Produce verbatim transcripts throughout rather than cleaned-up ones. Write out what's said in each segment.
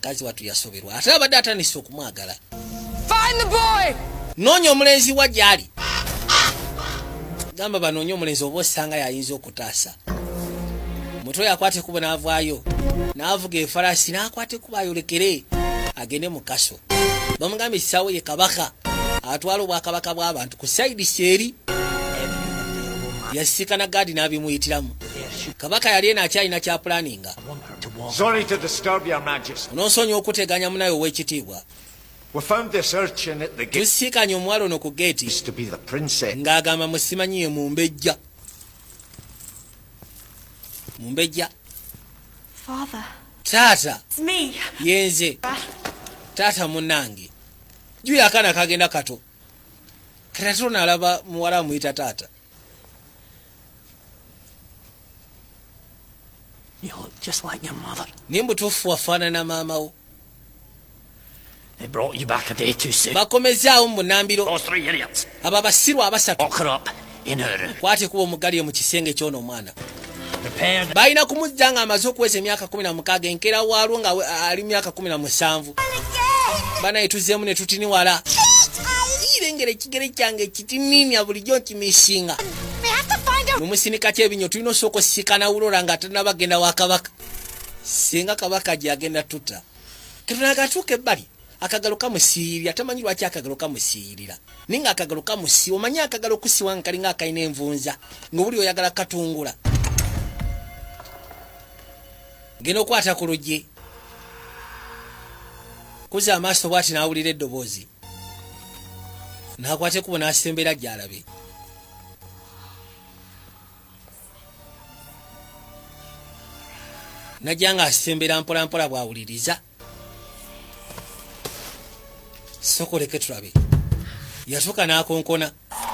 mukazi watu yasoberwa ate abadde atandise okumwagala. Find the boy. Noonya omulenzi wa gyali. Gamba banoonya omulenzi oba osanga yayinza okutaasa. Mutwe yakwate kubo n'avaayo n'avuga efalaasi n'akwate kubo ayolekere agende mu kaso. Bamugambye kisaawe ye kabaka atwala obwakabaka bw'abantu ku sayidi seeri. Yasikana gaadi n'abimuyitiramu. Kabaka yali ena akyalina kya pulaninga. Sorry to disturb your majesty. N'osonyiwa okuteganya munaye ow'ekitiibwa. We found this urchin at the gate. Tusiikanye omuwala ono ku geeti To be the princess. ng'agamba musimanyi ye Mumbejja. Mumbejja. Father. Taata. It's me. Yenze. Taata munnange. Juya akaana kagenda kato. Kati nalaba muwala amuyita taata. You look just like your mother. Nimbutuufu wafaanana maama wo. They brought you back a day too soon. Bakomezaawo mu Nambiro. Those three idiots. Abo abasirwa abasatu. Lock her up in her room. Kwate kuba omugali mu kisenge ky'ono omwana. Prepare the... Balina kumujja nga amaze okuweza emyaka kumi na mukaaga enkeera waalwo nga ali myaka kumi na musanvu. Banaye tuzzeemu ne tutiniwala. Irengera ekigere kyange kitininya bulijjo nkimisinga. Mumusinika ky'ebinyo tulina osooka osikana Aurora nga tannabagenda wa kabaka. Singa kabaka gyagenda tutta. Ketunagatuuka ebbali. Akagalo kamusiyirira tamanyi lwaki akagalo kamusiyirira. Ninga akagalo kamusi omanyi akagalo kusiwa nkalinga akayina envunza ng'obuli oyagala katungula. Genda okwata ku luggi. Kuza amaaso bw'ati n'awulira eddoboozi. N'akwate kubo n'asembera gy'alabe. Najja nga asembera mpola mpola bw'awuliriza. Sokoleke tulabe. Yatuuka n'akonkona.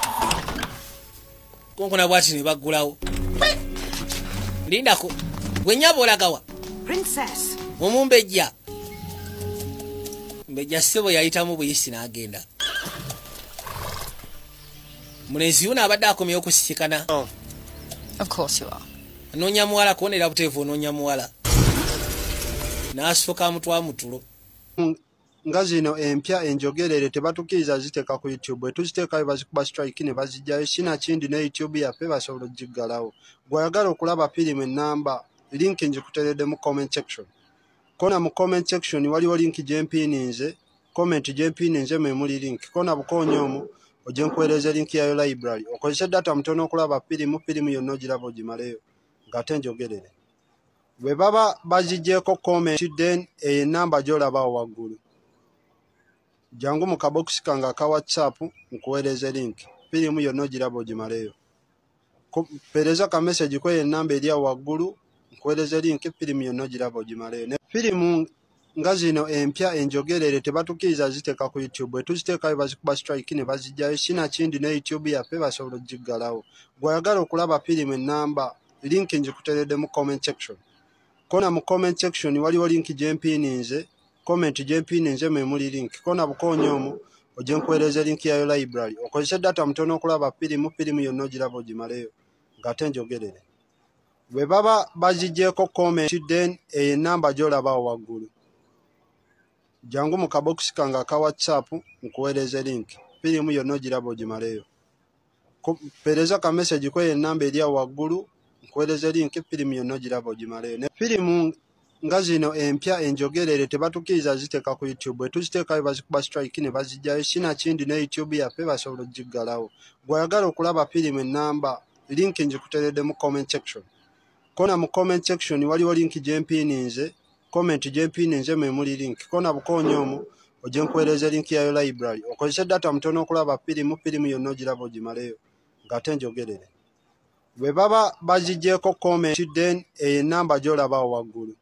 Konkona bw'ati ne baggulawo. Lindako. Gwe nnyabo olagawa. Princess. Omumbejja. Mbejja ssebo yayitamu buyisi n'agenda. Mulenzi yuno abadde akomyewo okusisikana. Oh. Of course you are. Anoonya muwala kuwonera buteefu onoonya muwala. N'asooka amutwa mutulo. Nga zino empya enjogerere tebatukiriza ziteeka ku YouTube. Bwe tuziteekayo bazikuba strike ne bazijjayo. Sina kindi ne YouTube yaffe basobola ogiggalawo. Gw'ayagala okulaba firimu ennamba link njikuteredde mu comment section. Kona mu comment section waliwo link gye mpininze. Comment gye mpininze mwe muli link. Kona bukoonyo omwo ojje nkuweereza link yayo library. Okozesa data mutono okulaba firimu, firimu yonna ogiraba ogimaleyo. Ng'ate njogerere. Bwe baba baziggyeko comment then enamba gy'olabawo waggulu. Jangu mu kabokisi kange aka WhatsApp nkuweereze link. Firimu yonna ogiraba ogimaleyo. Pereza ka message kwe enamba eri awo waggulu nkuweereze link firimu yonna ogiraba ogimaleyo. Ne firimu nga zino empya enjogerere tebatukiriza ziteeka ku YouTube. Bwe tuziteekayo bazikuba strike ne bazijjayo. Sina kindi ne YouTube yaffe basobola ogiggalawo. Gw'ayagala okulaba firimu ennamba link njikuteredde mu comment section. Kona mu comment section waliwo link gye mpininze. Comment gye mpininze mwe muli link. Kona bukoonyo omwo ojje nkuweereza link yayo library. Okozesa data mutono okulaba firimu, firimu yonna ogiraba ogimaleyo. Ng'ate njogerere. Bwe baba baziggyeko comment then enamba gy'olabawo waggulu. Jangu mu kabokisi kange aka WhatsApp nkuweereze link. Firimu yonna ogiraba ogimaleyo. Pereza ka message kwe enamba eri awo waggulu nkuweereze link firimu yonna ogiraba ogimaleyo. Ne firimu nga zino empya enjogerere tebatukiriza ziteeka ku YouTube. Bwe tuziteekayo bazikuba strike ne bazijjayo. Sina kindi ne YouTube yaffe basobola ogiggalawo. Gw'ayagala okulaba firimu ennamba link njikuteredde mu comment section. Kona mu comment section waliwo link gye mpininze. Comment gye mpininze mwe muli link. Kona bukoonyo omwo ojje nkuweereze link yayo library. Okozesa data mutono okulaba firimu, firimu yonna ogiraba ogimaleyo. Ng'ate njogerere. Bwe baba baziggyeko comment then enamba gy'olabawo waggulu.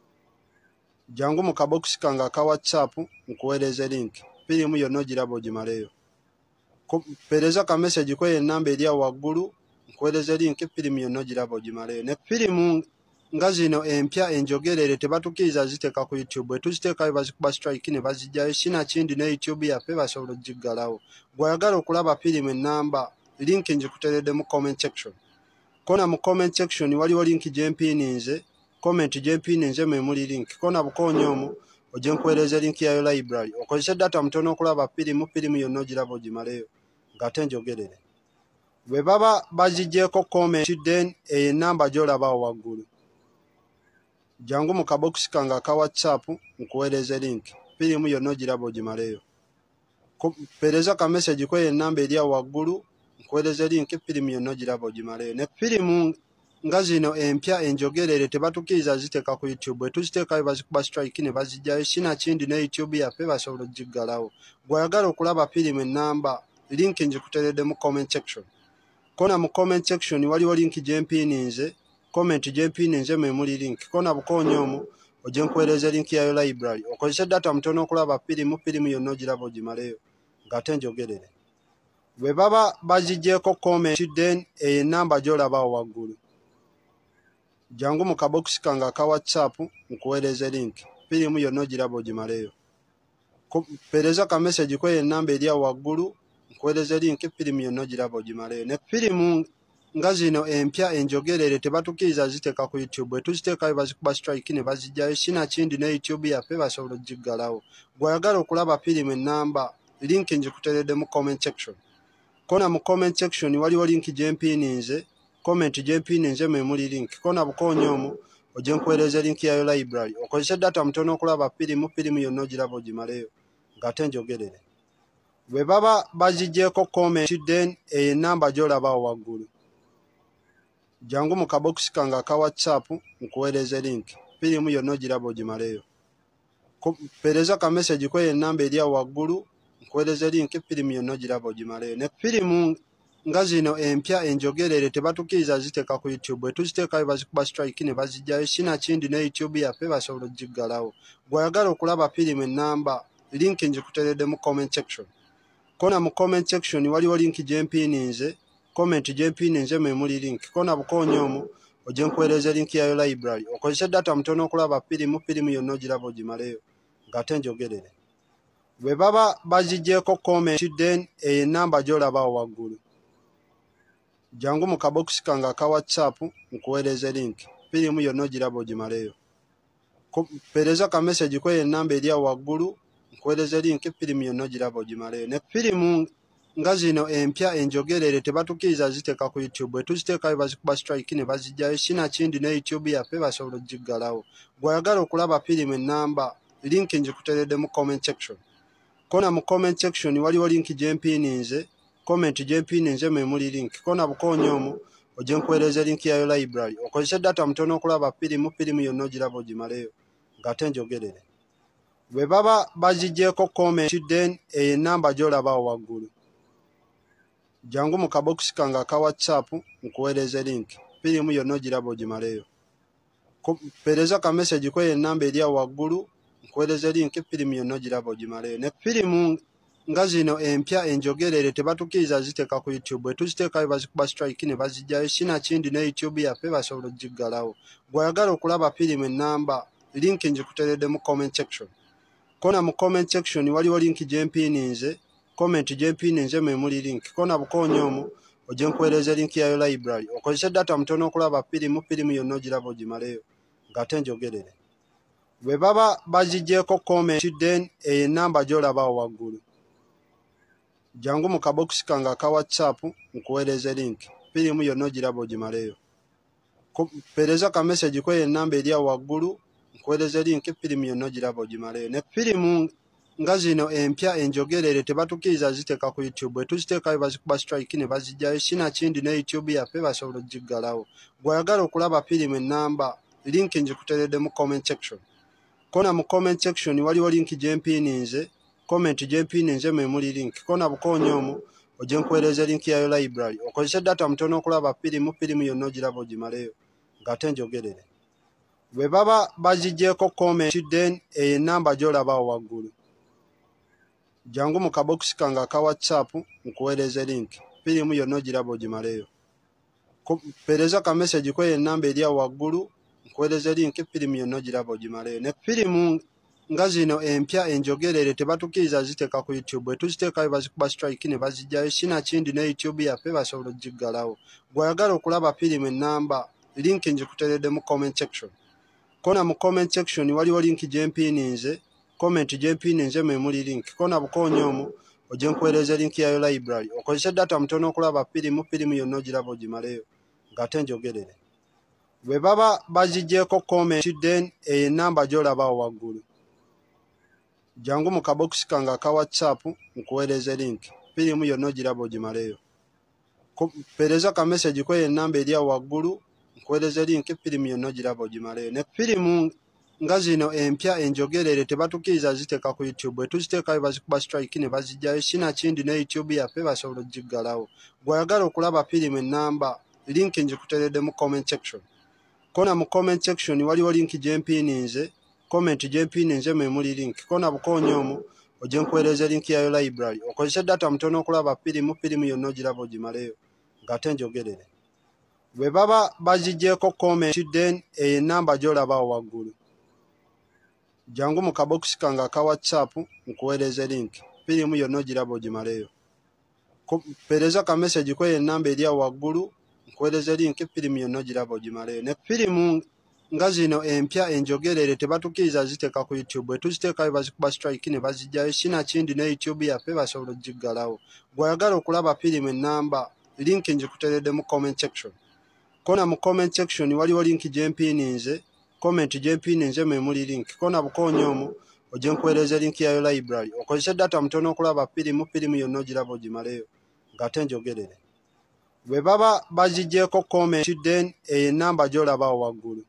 Jangu mu kabokisi kange aka WhatsApp nkuweereze link. Firimu yonna ogiraba ogimaleyo. Pereza ka message kwe enamba eri awo waggulu nkuweereze link firimu yonna ogiraba ogimaleyo. Ne firimu nga zino empya enjogerere tebatukiriza ziteeka ku YouTube. Bwe tuziteekayo bazikuba strike ne bazijjayo. Sina kindi ne YouTube yaffe basobola ogiggalawo. Gw'ayagala okulaba firimu ennamba link njikuteredde mu comment section. Kona mu comment section waliwo link gye mpininze. Comment gye mpininze mwe muli link. Kona bukoonyo omwo ojje nkuweereza linki yayo library okozese data mutono okulaba firimu firimu yonna ogiraba ogimaleyo ng'ate njogerere bwe baba bazigyeko comment then eyo enamba gy'olabawo waggulu jangu mu kabokisi kange aka whatsapp nkuweereze linki firimu yonna ogiraba ogimaleyo pereza ka message kweyo enamba eri awo waggulu nkuweereze linki firimu yonna ogiraba ogimaleyo ne firimu nga zino empya enjogerere tebatukiriza ziteeka ku YouTube bwe tuziteekayo bazikuba strike ne bazijjayo sinakindi ne YouTube yaffe basobola ogiggalawo bw'oyagala okulaba firimu ennamba linki njikuteredde mu comment section kona mu comment section waliwo linki gyempiininze comment gyempiininze mwe muli linki kona bukoonyo omwo ojje nkuweereze linki yayo library okozese data mutono okulaba firimu firimu yonna ogiraba ogimaleyo ng'ate njogerere bwe baba bazigyeko comment then eyo enamba gy'olabawo waggulu jangu mu kabokisi kange aka whatsapp nkuweereze linki firimu yonna ogiraba ogimaleyo pereza ka message kweyo enamba eri awo waggulu nkuweereze linki firimu yonna ogiraba ogimaleyo ne firimu nga zino empya enjogerere tebatukiriza ziteeka ku YouTube bwe tuziteekayo bazikuba strike ne bazijjayo sinakindi ne YouTube yaffe basobola ogiggalawo bw'oyagala okulaba firimu ennamba linki njikuteredde mu comment section kona mu comment section waliwo linki gyempiininze comment gyempiininze mwe muli linki kona bukoonyo omwo ojje nkuweereze linki yayo library okozese data mutono okulaba firimu firimu yonna ogiraba ogimaleyo ng'ate njogerere bwe baba bazigyeko comment then eyo enamba gy'olabawo waggulu jangu mu kabokisi kange aka whatsapp nkuweereze linki firimu yonna ogiraba ogimaleyo pereza ka message kweyo enamba eri awo waggulu nkuweereze linki firimu yonna ogiraba ogimaleyo ne firimu nga zino empya enjogerere tebatukiriza ziteeka ku YouTube bwe tuziteekayo bazikuba strike ne bazijjayo sinakindi ne YouTube yaffe basobola ogiggalawo bw'oyagala okulaba firimu ennamba linki njikuteredde mu comment section kona mu comment section waliwo linki gyempiininze comment gyempiininze mwe muli linki kona bukoonyo omwo ojje nkuweereze linki yayo library okozese data mutono okulaba firimu firimu yonna ogiraba ogimaleyo ng'ate njogerere bwe baba bazigyeko comment then eyo enamba gy'olabawo waggulu jangu mu kabokisi kange aka whatsapp nkuweereze linki firimu yonna ogiraba ogimaleyo pereza ka message kweyo enamba eri awo waggulu nkuweereze linki firimu yonna ogiraba ogimaleyo ne firimu nga zino empya enjogerere tebatukiriza ziteeka ku YouTube bwe tuziteekayo bazikuba strike ne bazijjayo sinakindi ne YouTube yaffe basobola ogiggalawo bw'oyagala okulaba firimu ennamba linki njikuteredde mu comment section kona mu comment section waliwo linki gyempiininze comment gyempiininze mwe muli linki kona bukoonyo omwo ojje nkuweereze linki yayo library okozese data mutono okulaba firimu firimu yonna ogiraba ogimaleyo ng'ate njogerere bwe baba bazigyeko comment then eyo enamba gy'olabawo waggulu jangu mu kabokisi kange aka whatsapp nkuweereze linki firimu yonna ogiraba ogimaleyo pereza ka message kweyo enamba eri awo waggulu nkuweereze linki firimu yonna ogiraba ogimaleyo ne firimu nga zino empya enjogerere tebatukiriza ziteeka ku YouTube bwe tuziteekayo bazikuba strike ne bazijjayo sinakindi ne YouTube yaffe basobola ogiggalawo bw'oyagala okulaba firimu ennamba linki njikuteredde mu comment section kona mu comment section waliwo linki gyempiininze comment gyempiininze mwe muli linki kona bukoonyo omwo ojje nkuweereze linki yayo library okozese data mutono okulaba firimu firimu yonna ogiraba ogimaleyo ng'ate njogerere bwe baba bazigyeko comment then eyo enamba gy'olabawo waggulu jangu mu kabokisi kange aka whatsapp nkuweereze linki firimu yonna ogiraba ogimaleyo pereza ka message kweyo enamba eri awo waggulu nkuweereze linki firimu yonna ogiraba ogimaleyo ne firimu nga zino empya enjogerere tebatukiriza ziteeka ku YouTube bwe tuziteekayo bazikuba strike ne bazijjayo sinakindi ne YouTube yaffe basobola ogiggalawo bw'oyagala okulaba firimu ennamba linki njikuteredde mu comment section kona mu comment section waliwo linki gyempiininze comment gyempiininze mwe muli linki kona bukoonyo omwo ojje nkuweereze linki yayo library okozese data mutono okulaba firimu firimu yonna ogiraba ogimaleyo ng'ate njogerere bwe baba bazigyeko comment then eyo enamba gy'olabawo waggulu jangu mu kabokisi kange aka whatsapp nkuweereze linki firimu yonna ogiraba ogimaleyo pereza ka message kweyo enamba eri awo waggulu nkuweereze linki firimu yonna ogiraba ogimaleyo ne firimu nga zino empya enjogerere tebatukiriza ziteeka ku YouTube bwe tuziteekayo bazikuba strike ne bazijjayo sinakindi ne YouTube yaffe basobola ogiggalawo bw'oyagala okulaba firimu ennamba linki njikuteredde mu comment section kona mu comment section waliwo linki gyempiininze comment gyempini nze memuli link kona bukonyo omu ojje nkuweereza link yayo library okozesa data mutono okulaba firimu firimu yonna ogiraba ogimaleyo ng'ate njogerere bwe baba bazigyeko comment then enamba gy'olabawo waggulu jangu mu kabokisi kange aka whatsapp nkuweereze link firimu yonna ogiraba ogimaleyo pereza ka message ko enamba eri awo waggulu nkuweereze link firimu yonna ogiraba ogimaleyo ne firimu nga zino empya enjogerere tebatukiriza ziteeka ku YouTube bwe tuziteekayo bazikuba strike ne bazijjayo sinakindi ne YouTube yaffe basobola ogiggalawo bw'oyagala okulaba firimu ennamba link njikuteredde mu comment section kona mu comment section waliwo link gyempininze comment gyempininze memuli link kona bukonyo omu ojje nkuweereza link yayo library okozesa data mutono okulaba firimu firimu yonna ogiraba ogimaleyo ng'ate njogerere bwe baba bazigyeko comment then enamba gy'olabawo waggulu jangu mu kabokisi kange aka whatsapp nkuweereze link firimu yonna ogiraba ogimaleyo pereza ka message ko enamba eri awo waggulu nkuweereze link firimu yonna ogiraba ogimaleyo ne firimu nga zino empya enjogerere tebatukiriza ziteeka ku YouTube bwe tuziteekayo bazikuba strike ne bazijjayo sinakindi ne YouTube yaffe basobola ogiggalawo bw'oyagala okulaba firimu ennamba link njikuteredde mu comment section kona mu comment section waliwo link gyempininze comment gyempininze memuli link kona bukonyo omu ojje nkuweereze link yayo library okozesa data mutono okulaba firimu firimu yonna ogiraba ogimaleyo ng'ate njogerere bwe baba bazigyeko comment then enamba gy'olabawo waggulu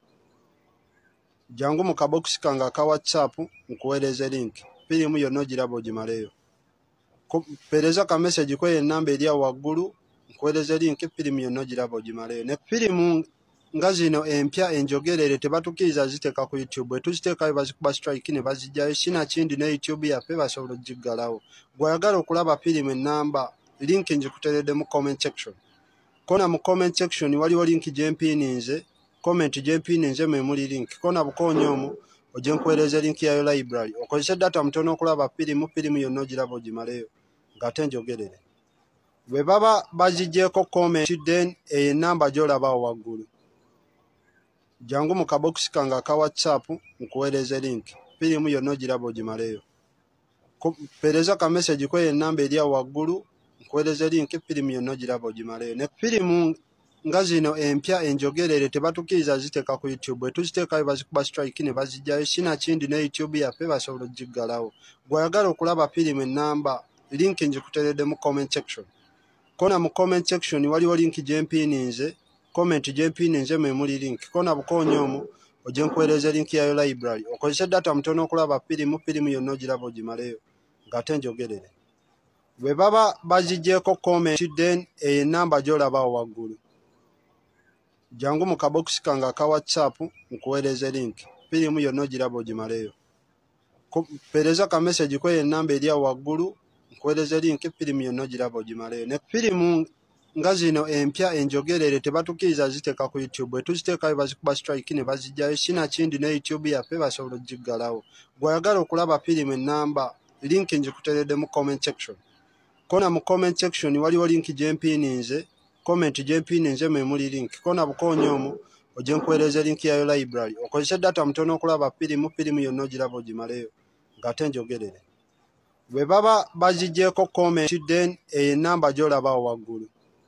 jangu mu kabokisi kange aka whatsapp nkuweereze link firimu yonna ogiraba ogimaleyo pereza ka message ko enamba eri awo waggulu nkuweereze link firimu yonna ogiraba ogimaleyo ne firimu nga zino empya enjogerere tebatukiriza ziteeka ku YouTube bwe tuziteekayo bazikuba strike ne bazijjayo sinakindi ne YouTube yaffe basobola ogiggalawo bw'oyagala okulaba firimu ennamba link njikuteredde mu comment section kona mu comment section waliwo link gyempininze comment gyempininze memuli link kona bukonyo omu ojje nkuweereze link yayo library okozesa data mutono okulaba firimu firimu yonna ogiraba ogimaleyo ng'ate njogerere bwe baba bazigyeko comment then enamba gy'olabawo waggulu jangu mu kabokisi kange aka whatsapp nkuweereze link firimu yonna ogiraba ogimaleyo pereza ka message ko enamba eri awo waggulu nkuweereze link firimu yonna ogiraba ogimaleyo ne firimu nga zino empya enjogerere tebatukiriza ziteeka ku YouTube bwe tuziteekayo bazikuba strike ne bazijjayo sinakindi ne YouTube yaffe basobola ogiggalawo bw'oyagala okulaba firimu ennamba link njikuteredde mu comment section kona mu comment section waliwo link gyempininze comment gyempininze memuli link kona bukonyo omu ojje nkuweereze link yayo library okozesa data mutono okulaba firimu firimu yonna ogiraba ogimaleyo ng'ate njogerere bwe baba bazigyeko comment then enamba gy'olabawo waggulu jangu mu kabokisi kange aka whatsapp nkuweereze link firimu yonna ogiraba ogimaleyo pereza ka message ko enamba eri awo waggulu nkuweereze link firimu yonna ogiraba ogimaleyo ne firimu nga zino empya enjogerere tebatukiriza ziteeka ku YouTube bwe tuziteekayo bazikuba strike ne bazijjayo sinakindi ne YouTube yaffe basobola ogiggalawo bw'oyagala okulaba firimu ennamba link njikuteredde mu comment section kona mu comment section waliwo link gyempininze comment gyempininze memuli link kona bukonyo omu ojje nkuweereze link yayo library okozesa data mutono okulaba firimu firimu yonna ogiraba ogimaleyo ng'ate njogerere bwe baba bazigyeko comment then enamba gy'olabawo waggulu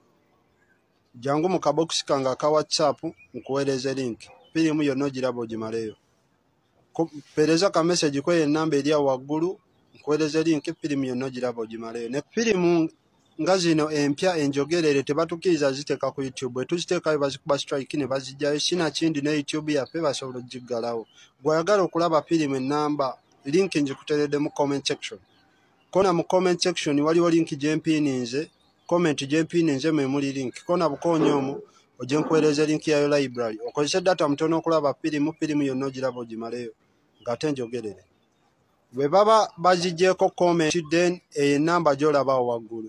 jangu mu kabokisi kange aka whatsapp nkuweereze link firimu yonna ogiraba ogimaleyo pereza ka message ko enamba eri awo waggulu nkuweereze link firimu yonna ogiraba ogimaleyo ne firimu nga zino empya enjogerere tebatukiriza ziteeka ku YouTube bwe tuziteekayo bazikuba strike ne bazijjayo sinakindi ne YouTube yaffe basobola ogiggalawo bw'oyagala okulaba firimu ennamba link njikuteredde mu comment section kona mu comment section waliwo link gyempininze comment gyempininze memuli link kona bukonyo omu ojje nkuweereze link yayo library okozesa data mutono okulaba firimu firimu yonna ogiraba ogimaleyo ng'ate njogerere bwe baba bazigyeko comment then enamba gy'olabawo waggulu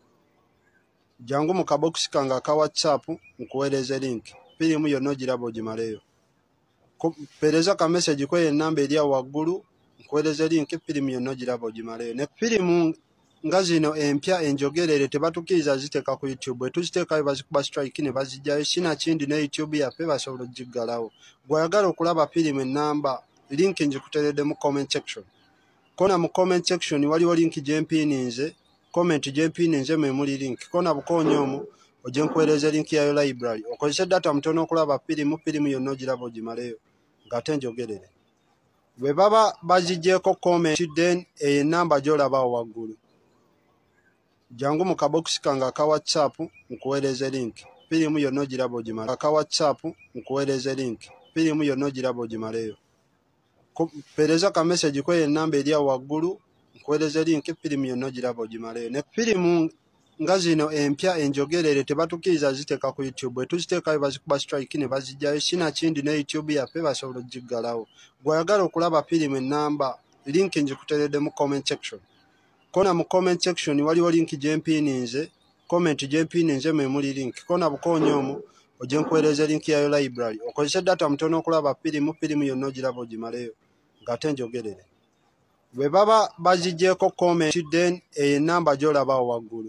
jangu mu kabokisi kange aka whatsapp nkuweereze link firimu yonna ogiraba ogimaleyo pereza ka message ko enamba eri awo waggulu nkuweereze link firimu yonna ogiraba ogimaleyo ne firimu nga zino empya enjogerere tebatukiriza ziteeka ku YouTube bwe tuziteekayo bazikuba strike ne bazijjayo sinakindi ne YouTube yaffe basobola ogiggalawo bw'oyagala okulaba firimu ennamba link njikuteredde mu comment section kona mu comment section waliwo link gyempininze comment gyempininze mwe muli link kona bukonya omwo ojje nkuweereza link yayo library okozesa data mutono okulaba firimu firimu yonna ogiraba ogimaleyo ng'ate njogerere bwe baba bazigyeko comment then eyo enamba gy'olabawo waggulu jangu mu kabokisi kange aka whatsapp nkuweereze link firimu yonna ogiraba ogimaleyo aka whatsapp nkuweereze link firimu yonna ogiraba ogimaleyo pereza ka message kweyo enamba eri awo waggulu nkuweereze link firimu yonna ogiraba ogimaleyo ne firimu nga zino empya enjogerere tebatukiriza ziteeka ku YouTube bwe tuziteekayo bazikuba strike ne bazijjayo sina kindi ne YouTube yaffe basobola ogiggalawo bw'oyagala okulaba firimu ennamba link njikuteredde mu comment section kona mu comment section waliwo link gyempininze comment gyempininze mwe muli link kona bukonya omwo ojje nkuweereze link yayo library okozesa data mutono okulaba firimu firimu yonna ogiraba ogimaleyo ng'ate njogerere bwe baba bazigyeko comment then eyo enamba gy'olabawo waggulu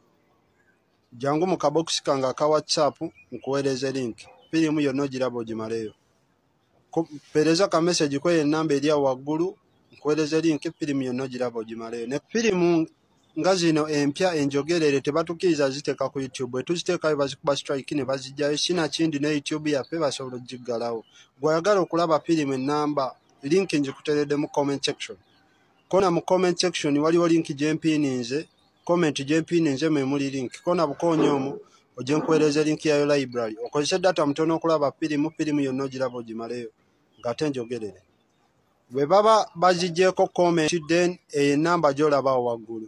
jangu mu kabokisi kange aka whatsapp nkuweereze link firimu yonna ogiraba ogimaleyo pereza ka message kweyo enamba eri awo waggulu nkuweereze link firimu yonna ogiraba ogimaleyo ne firimu nga zino empya enjogerere tebatukiriza ziteeka ku YouTube bwe tuziteekayo bazikuba strike ne bazijjayo sina kindi ne YouTube yaffe basobola ogiggalawo bw'oyagala okulaba firimu ennamba link njikuteredde mu comment section kona mu comment section waliwo link gyempininze comment gyempininze mwe muli link kona bukonya omwo ojje nkuweereze link yayo library okozesa data mutono okulaba firimu firimu yonna ogiraba ogimaleyo ng'ate njogerere bwe baba bazigyeko comment then eyo enamba gy'olabawo waggulu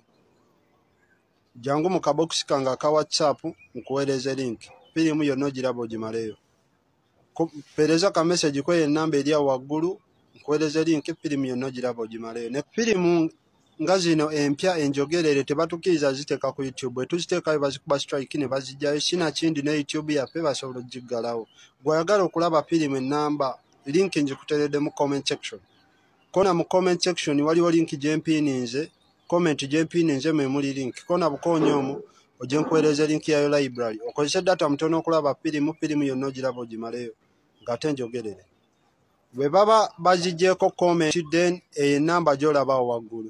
jangu mu kabokisi kange aka whatsapp nkuweereze link firimu yonna ogiraba ogimaleyo pereza ka message kweyo enamba eri awo waggulu nkuweereze link firimu yonna ogiraba ogimaleyo ne firimu nga zino empya enjogerere tebatukiriza ziteeka ku YouTube bwe tuziteekayo bazikuba strike ne bazijjayo sina kindi ne YouTube yaffe basobola ogiggalawo bw'oyagala okulaba firimu ennamba link njikuteredde mu comment section kona mu comment section waliwo link gyempininze comment gyempininze mwe muli link kona bukonya omwo ojje nkuweereze link yayo library okozesa data mutono okulaba firimu firimu yonna ogiraba ogimaleyo ng'ate njogerere bwe baba bazigyeko comment then eyo enamba gy'olabawo waggulu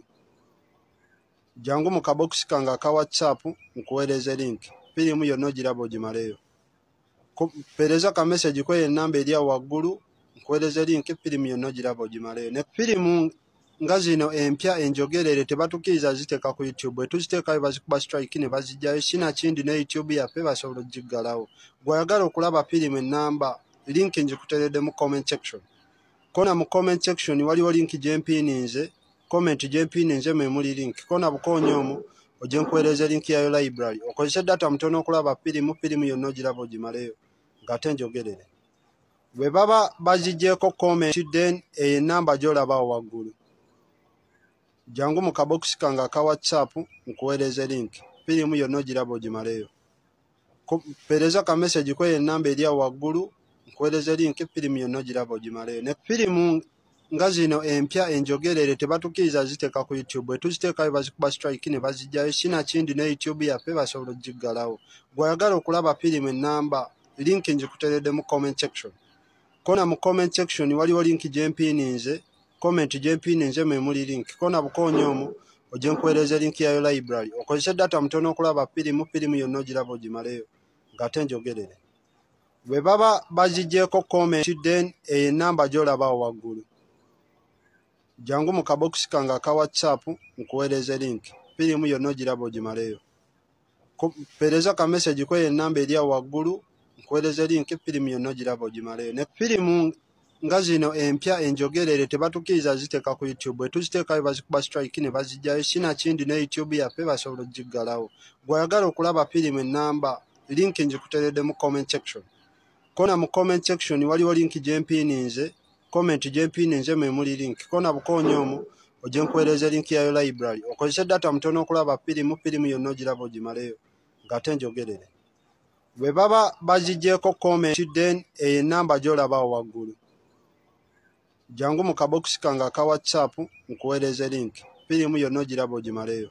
jangu mu kabokisi kange aka whatsapp nkuweereze link firimu yonna ogiraba ogimaleyo pereza ka message kweyo enamba eri awo waggulu nkuweereze link firimu yonna ogiraba ogimaleyo ne firimu nga zino empya enjogerere tebatukiriza ziteeka ku YouTube bwe tuziteekayo bazikuba strike ne bazijjayo sina kindi ne YouTube yaffe basobola ogiggalawo bw'oyagala okulaba firimu ennamba link njikuteredde mu comment section kona mu comment section waliwo link gyempininze comment gyempininze mwe muli link kona bukonya omwo ojje nkuweereze link yayo library okozesa data mutono okulaba firimu firimu yonna ogiraba ogimaleyo ng'ate njogerere bwe baba bazigyeko comment then eyo enamba gy'olabawo waggulu jangu mu kabokisi kange aka whatsapp nkuweereze link firimu yonna ogiraba ogimaleyo pereza ka message kweyo enamba eri awo waggulu nkuweereze link firimu yonna ogiraba ogimaleyo ne firimu nga zino empya enjogerere tebatukiriza ziteeka ku YouTube bwe tuziteekayo bazikuba strike ne bazijjayo sina kindi ne YouTube yaffe basobola ogiggalawo bw'oyagala okulaba firimu ennamba link njikuteredde mu comment section kona mu comment section waliwo link gyempininze comment gyempininze mwe muli link kona bukonya omwo ojje nkuweereze link yayo library okozesa data mutono okulaba firimu firimu yonna ogiraba ogimaleyo ng'ate njogerere bwe baba bazigyeko comment then eyo enamba gy'olabawo waggulu jangu mu kabokisi kange aka whatsapp nkuweereze link firimu yonna ogiraba ogimaleyo pereza ka message kweyo enamba eri awo waggulu nkuweereze link firimu yonna ogiraba ogimaleyo ne firimu nga zino empya enjogerere tebatukiriza ziteeka ku YouTube bwe tuziteekayo bazikuba strike ne bazijjayo sina kindi ne YouTube yaffe basobola ogiggalawo bw'oyagala okulaba firimu ennamba link njikuteredde mu comment section kona mu comment section waliwo link gyempininze comment gyempininze mwe muli link kona bukonya omwo ojje nkuweereze link yayo library okozesa data mutono okulaba firimu firimu yonna ogiraba ogimaleyo ng'ate njogerere bwe baba bazigyeko comment then eyo enamba gy'olabawo waggulu jangu mu kabokisi kange aka whatsapp nkuweereze link firimu yonna ogiraba ogimaleyo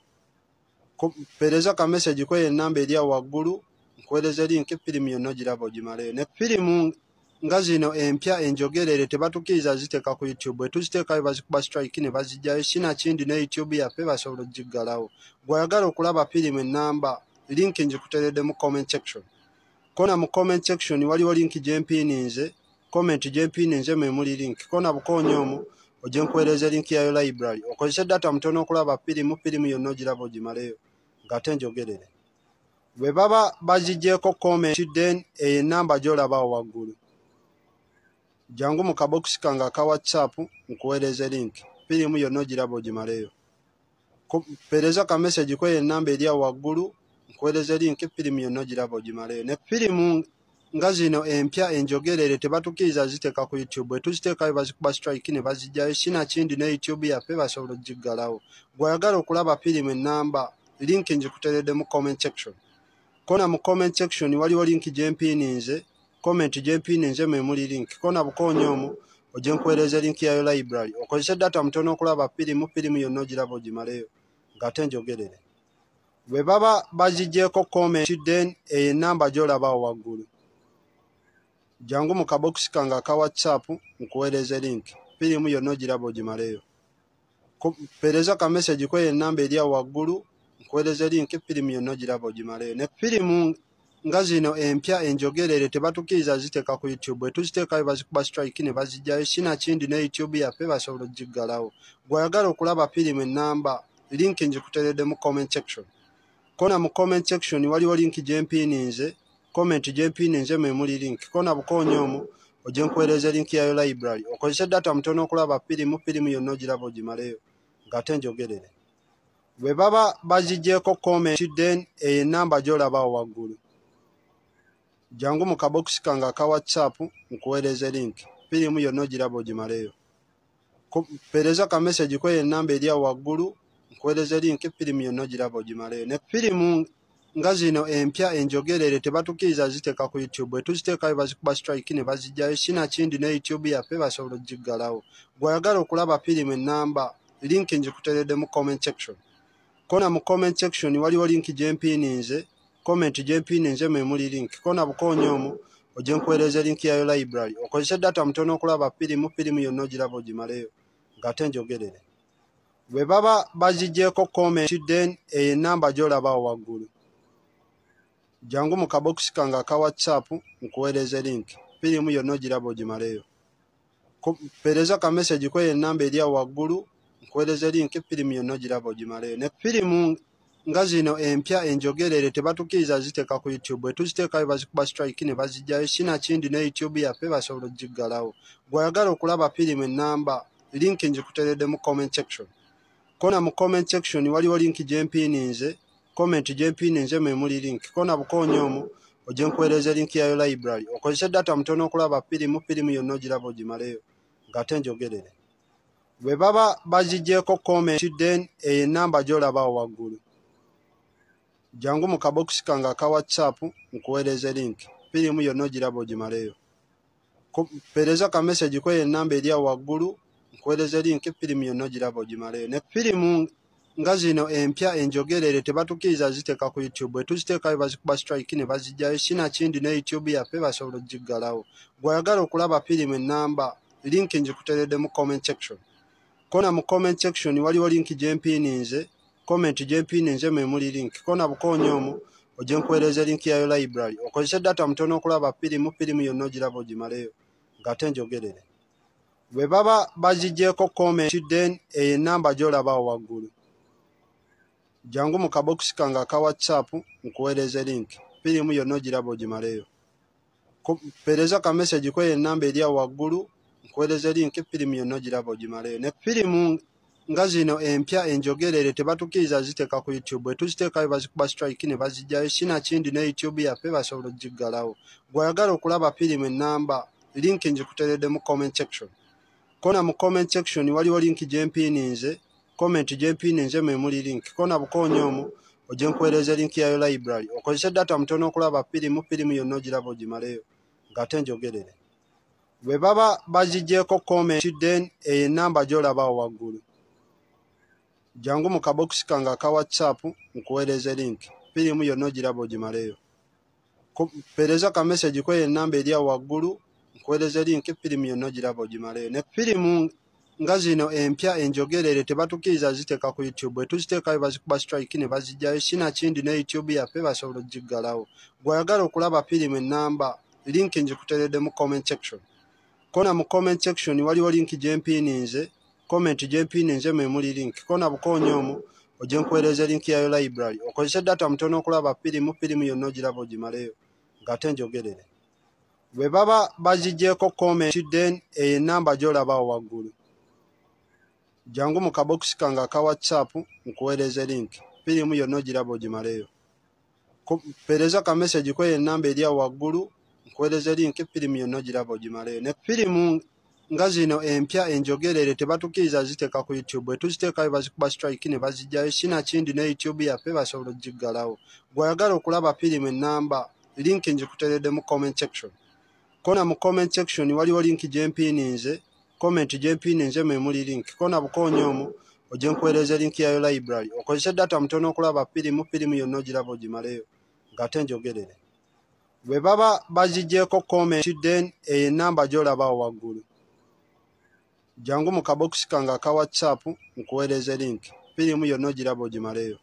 pereza ka message kweyo enamba eri awo waggulu nkuweereze link firimu yonna ogiraba ogimaleyo ne firimu nga zino empya enjogerere tebatukiriza ziteeka ku YouTube bwe tuziteekayo bazikuba strike ne bazijjayo sina kindi ne YouTube yaffe basobola ogiggalawo gw'oyagala okulaba firimu ennamba link njikuteredde mu comment section kona mu comment section waliwo link gye mpininze comment gye mpininze mwe muli link kona bukoonyo omu ojje nkuweereza link yayo library okozese data mutono okulaba firimu firimu yonna ogiraba ogimaleyo ng'ate njogerere bwe baba bazigyeko comment then enamba gy'olabawo waggulu jangu mu kabokisi kange aka whatsapp nkuweereze link firimu yonna ogiraba ogimaleyo pereza ka message kweyo enamba eri awo waggulu nkuweereze link firimu yonna ogiraba ogimaleyo ne firimu nga zino empya enjogerere tebatukiriza ziteeka ku YouTube bwe tuziteekayo bazikuba strike ne bazijjayo sina kindi ne YouTube yaffe basobola ogiggalawo gw'oyagala okulaba firimu ennamba link njikuteredde mu comment section kona mu comment section waliwo link gye mpininze comment gye mpininze mwe muli link kona bukoonyo omu ojje nkuweereza link yayo library okozese data mutono okulaba firimu firimu yonna ogiraba ogimaleyo ng'ate njogerere bwe baba bazigyeko comment then enamba gy'olabawo waggulu jangu mu kabokisi kange aka whatsapp nkuweereze link firimu yonna ogiraba ogimaleyo pereza ka message kweyo enamba eri awo waggulu nkuweereze link firimu yonna ogiraba ogimaleyo ne firimu nga zino empya enjogerere tebatukiriza ziteeka ku YouTube bwe tuziteekayo bazikuba strike ne bazijjayo sina kindi ne YouTube yaffe basobola ogiggalawo gw'oyagala okulaba firimu ennamba link njikuteredde mu comment section kona mu comment section waliwo link gye mpininze comment gye mpininze mwe muli link kona bukoonyo omu ojje nkuweereze link yayo library okozese data mutono okulaba firimu firimu yonna ogiraba ogimaleyo ng'ate njogerere bwe baba bazigyeko comment then enamba gy'olabawo waggulu jangu mu kabokisi kange aka whatsapp nkuweereze link firimu yonna ogiraba ogimaleyo pereza ka message kweyo enamba eri awo waggulu nkuweereze link firimu yonna ogiraba ogimaleyo ne firimu nga zino empya enjogerere tebatukiriza ziteeka ku YouTube bwe tuziteekayo bazikuba strike ne bazijjayo sina kindi ne YouTube yaffe basobola ogiggalawo gw'oyagala okulaba firimu ennamba link njikuteredde mu comment section kona mu comment section waliwo link gye mpininze comment gye mpininze mwe muli link kona bukoonyo omu ojje nkuweereze link yayo library okozese data mutono okulaba firimu firimu yonna ogiraba ogimaleyo ng'ate njogerere bwe baba bazigyeko comment then enamba gy'olabawo waggulu jangu mu kabokisi kange aka whatsapp nkuweereze link firimu yonna ogiraba ogimaleyo pereza ka message kweyo enamba eri awo waggulu nkuweereze link firimu yonna ogiraba ogimaleyo ne firimu nga zino empya enjogerere tebatukiriza ziteeka ku YouTube bwe tuziteekayo bazikuba strike ne bazijjayo sina kindi ne YouTube yaffe basobola ogiggalawo gw'oyagala okulaba firimu ennamba link njikuteredde mu comment section kona mu comment section waliwo link gye mpininze comment gye mpininze mwe muli link kona bukoonyo omu ojje nkuweereze link yayo library okozese data mutono okulaba firimu firimu yonna ogiraba ogimaleyo ng'ate njogerere bwe baba bazigyeko comment then enamba gy'olabawo waggulu jangu mu kabokisi kange aka whatsapp nkuweereze link firimu yonna ogiraba ogimaleyo pereza ka message kweyo enamba eri awo waggulu nkuweereze link firimu yonna ogiraba ogimaleyo ne firimu nga zino empya enjogerere tebatukiriza ziteeka ku YouTube bwe tuziteekayo bazikuba strike ne bazijjayo sina kindi ne YouTube yaffe basobola ogiggalawo gw'oyagala okulaba firimu ennamba link njikuteredde mu comment section kona mu comment section waliwo link gye mpininze comment gye mpininze mwe muli link kona bukoonyo omu ojje nkuweereze link yayo library okozese data mutono okulaba firimu firimu yonna ogiraba ogimaleyo ng'ate njogerere bwe baba bazigyeko comment then enamba gy'olabawo waggulu jangu mu kabokisi kange aka whatsapp nkuweereze link firimu yonna ogiraba ogimaleyo pereza ka message kweyo enamba eri awo waggulu nkuweereze link firimu yonna ogiraba ogimaleyo ne firimu nga zino empya enjogerere tebatukiriza ziteeka ku YouTube bwe tuziteekayo bazikuba strike ne bazijjayo sina kindi ne YouTube yaffe basobola ogiggalawo gw'oyagala okulaba firimu ennamba link njikuteredde mu comment section kona mu comment section waliwo link gye mpininze comment gye mpininze mwe muli link kona bukoonyo omu ojje nkuweereze link yayo library okozese data mutono okulaba firimu firimu yonna ogiraba ogimaleyo ng'ate njogerere bwe baba bazigyeko comment then enamba gy'olabawo waggulu jangu mu kabokisi kange aka whatsapp nkuweereze link firimu yonna ogiraba ogimaleyo pereza ka message kweyo enamba eri awo waggulu nkuweereza link firimu yonna ogiraba ogimaleyo ne firimu nga zino empya enjogerere tebatukiriza ziteeka ku YouTube bwe tuziteekayo bazikuba strike ne bazijjayo sinakindi ne YouTube yaffe basobola ogiggalawo gw'oyagala okulaba firimu ennamba link njikuteredde mu comment section kona mu comment section waliwo link gyempiininze comment gyempiininze mwe muli link kona bukoonyo omwo ojje nkuweereza link yayo library okozese data mutono okulaba firimu firimu yonna ogiraba ogimaleyo ng'ate njogerere bwe baba bazigyeko comment then eyo ennamba gy'olabawo waggulu jangu mu kabokisi kange aka WhatsApp nkuweereze link firimu yonna ogiraba ogimaleyo pereza ka message kweyo ennamba eri awo waggulu nkuweereze link firimu yonna ogiraba ogimaleyo ne firimu nga zino empya enjogerere tebatukiriza ziteeka ku YouTube bwe tuziteekayo bazikuba strike ne bazijjayo sinakindi ne YouTube yaffe basobola ogiggalawo gw'oyagala okulaba firimu ennamba link njikuteredde mu comment section kona mu comment section waliwo link gyempiininze comment gyempiininze mwe muli link kona bukoonyo omwo ojje nkuweereza link yayo library okozese data mutono okulaba firimu firimu yonna ogiraba ogimaleyo ng'ate njogerere bwe baba bazigyeko comment then eyo ennamba gy'olabawo waggulu jangu mu kabokisi kange aka WhatsApp nkuweereze link firimu yonna ogiraba ogimaleyo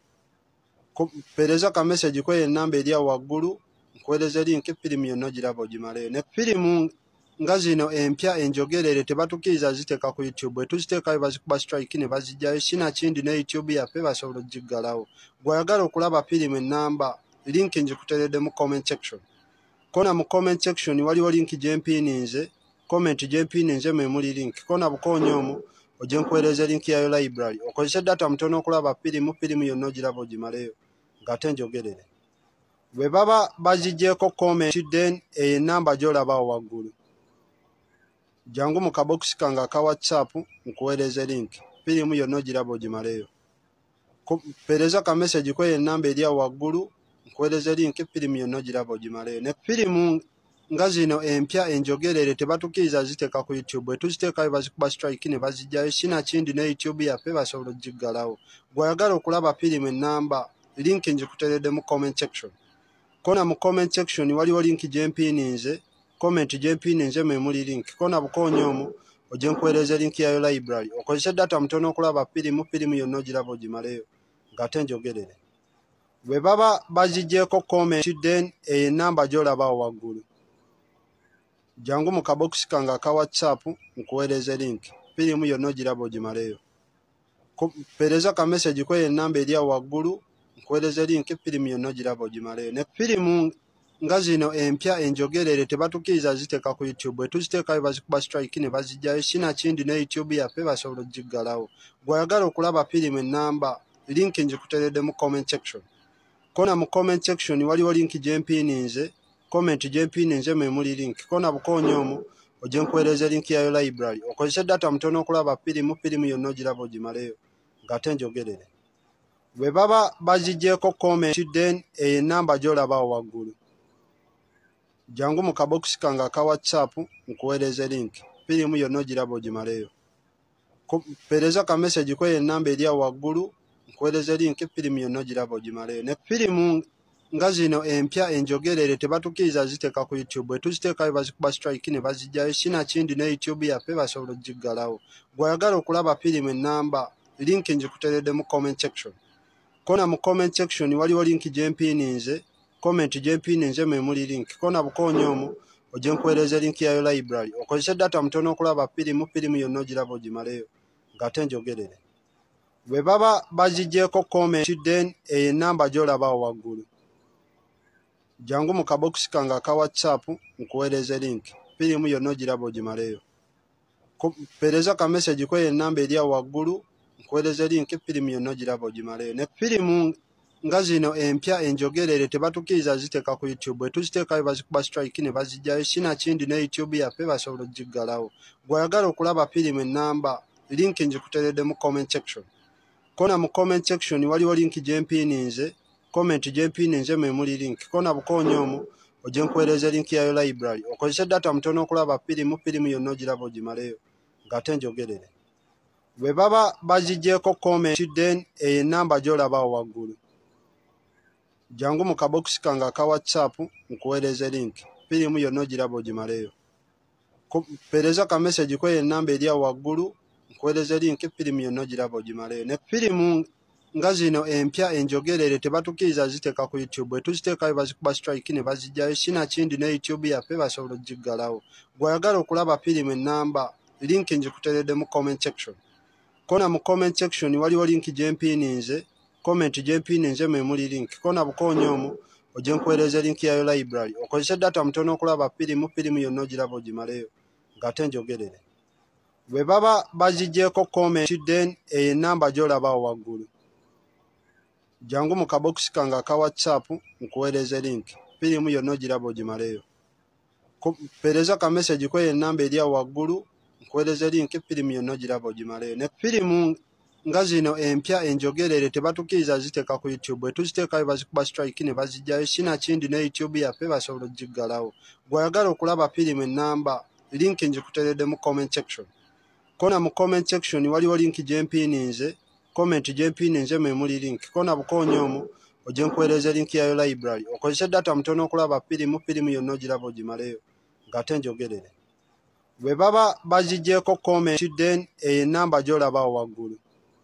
pereza ka message kweyo ennamba eri awo waggulu nkuweereze link firimu yonna ogiraba ogimaleyo ne firimu nga zino empya enjogerere tebatukiriza ziteeka ku YouTube bwe tuziteekayo bazikuba strike ne bazijjayo sinakindi ne YouTube yaffe basobola ogiggalawo gw'oyagala okulaba firimu ennamba link njikuteredde mu comment section kona mu comment section waliwo link gyempiininze comment gyempiininze mwe muli link kona bukoonyo omwo ojje nkuweereza link yayo library okozese data mutono okulaba firimu firimu yonna ogiraba ogimaleyo ng'ate njogerere bwe baba bazigyeko comment then eyo ennamba gy'olabawo waggulu jangu mu kabokisi kange aka WhatsApp nkuweereze link firimu yonna ogiraba ogimaleyo pereza ka message kweyo ennamba eri awo waggulu nkuweereze link firimu yonna ogiraba ogimaleyo ne firimu nga zino empya enjogerere tebatukiriza ziteeka ku YouTube bwe tuziteekayo bazikuba strike ne bazijjayo sinakindi ne YouTube yaffe basobola ogiggalawo gw'oyagala okulaba firimu ennamba link njikuteredde mu comment section kona mu comment section waliwo link gyempiininze comment gyempiininze mwe muli link kona bukoonyo omwo ojje nkuweereze link yayo library okozese data mutono okulaba firimu firimu yonna ogiraba ogimaleyo ng'ate njogerere bwe baba bazigyeko comment then eyo ennamba gy'olabawo waggulu jangu mu kabokisi kange aka WhatsApp nkuweereze link firimu yonna ogiraba ogimaleyo pereza ka message kweyo ennamba eri awo waggulu nkuweereze link firimu yonna ogiraba ogimaleyo ne firimu nga zino empya enjogerere tebatukiriza ziteeka ku YouTube bwe tuziteekayo bazikuba strike ne bazijjayo sinakindi ne YouTube yaffe basobola ogiggalawo gw'oyagala okulaba firimu ennamba link njikuteredde mu comment section kona mu comment section waliwo link gyempiininze comment gyempiininze mwe muli link kona bukoonyo omwo ojje nkuweereze link yayo library okozese data mutono okulaba firimu firimu yonna ogiraba ogimaleyo ng'ate njogerere bwe baba bazigyeko comment then eyo ennamba gy'olabawo waggulu jangu mu kabokisi kange aka WhatsApp nkuweereze link firimu yonna ogiraba ogimaleyo pereza ka message kweyo ennamba eri awo waggulu nkuweereze link firimu yonna ogiraba ogimaleyo ne firimu nga zino empya enjogerere tebatukiriza ziteeka ku YouTube bwe tuziteekayo bazikuba strike ne bazijjayo sinakindi ne YouTube yaffe basobola ogiggalawo gw'oyagala okulaba firimu ennamba link njikuteredde mu comment section kona mu comment section waliwo link gyempiininze comment gyempiininze mwe muli link kona bukoonyo omwo ojje nkuweereze link yayo library okozese data mutono okulaba firimu firimu yonna ogiraba ogimaleyo ng'ate njogerere bwe baba bazigyeko comment then eyo ennamba gy'olabawo waggulu jangu mu kabokisi kange aka WhatsApp nkuweereze link firimu yonna ogiraba ogimaleyo pereza ka message kweyo ennamba eri awo waggulu nkuweereze link firimu yonna ogiraba ogimaleyo ne firimu nga zino empya enjogerere tebatukiriza ziteeka ku YouTube bwe tuziteekayo bazikuba strike ne bazijjayo sinakindi ne YouTube yaffe basobola ogiggalawo gw'oyagala okulaba firimu ennamba link njikuteredde mu comment section kona mu comment section waliwo link gyempiininze comment gyempiininze mwe muli link kona bukoonyo omwo ojje nkuweereze link yayo library okozese data mutono okulaba firimu firimu yonna ogiraba ogimaleyo ng'ate njogerere bwe baba bazigyeko comment then eyo ennamba gy'olabawo waggulu jangu mu kabokisi kange aka WhatsApp nkuweereze link firimu yonna ogiraba ogimaleyo Pereza ka message kwe enamba eri waggulu nkuweereza link firimu yonna ogiraba ogimaleyo. Ne firimu nga zino empya enjogerere tebatukiriza ziteeka ku YouTube. Bwe tuziteekayo bazikuba strike ne bazijjayo sinakindi ne YouTube yaffe basobola ogiggalawo. Bw'oyagala okulaba firimu ennamba link njikuteredde mu comment section. Kona mu comment section waliwo link gye mpininze, comment gye mpininze mwe muli link. Kona bukoonyo omwo ojje nkuweereza link yayo library. Okozesa data mutono okulaba firimu, firimu yonna ogiraba ogimaleyo ng'ate njogerere. Bwe baba bazigyeko comment then eyo ennamba gy'olabawo waggulu. Jangu mu kabokisi kange aka WhatsApp nkuweereza link. Firimu yonna ogiraba ogimaleyo. Pereza ka message kwe ennamba eri waggulu nkuweereza link firimu yonna ogiraba ogimaleyo. Ne firimu nga zino empya enjogerere tebatukiriza ziteeka ku YouTube. Bwe tuziteekayo bazikuba strike ne bazijjayo sinakindi ne YouTube yaffe basobola ogiggalawo. Bw'oyagala okulaba firimu ennamba link njikuteredde mu comment section. Kona mu comment section waliwo link gye mpininze, comment gye mpininze mwe muli link. Kona bukoonyo omwo ojje nkuweereza link yayo library. Okozesa data mutono okulaba firimu, firimu yonna ogiraba ogimaleyo ng'ate njogerere. Bwe baba bazigyeko comment then eyo ennamba gy'olabawo waggulu.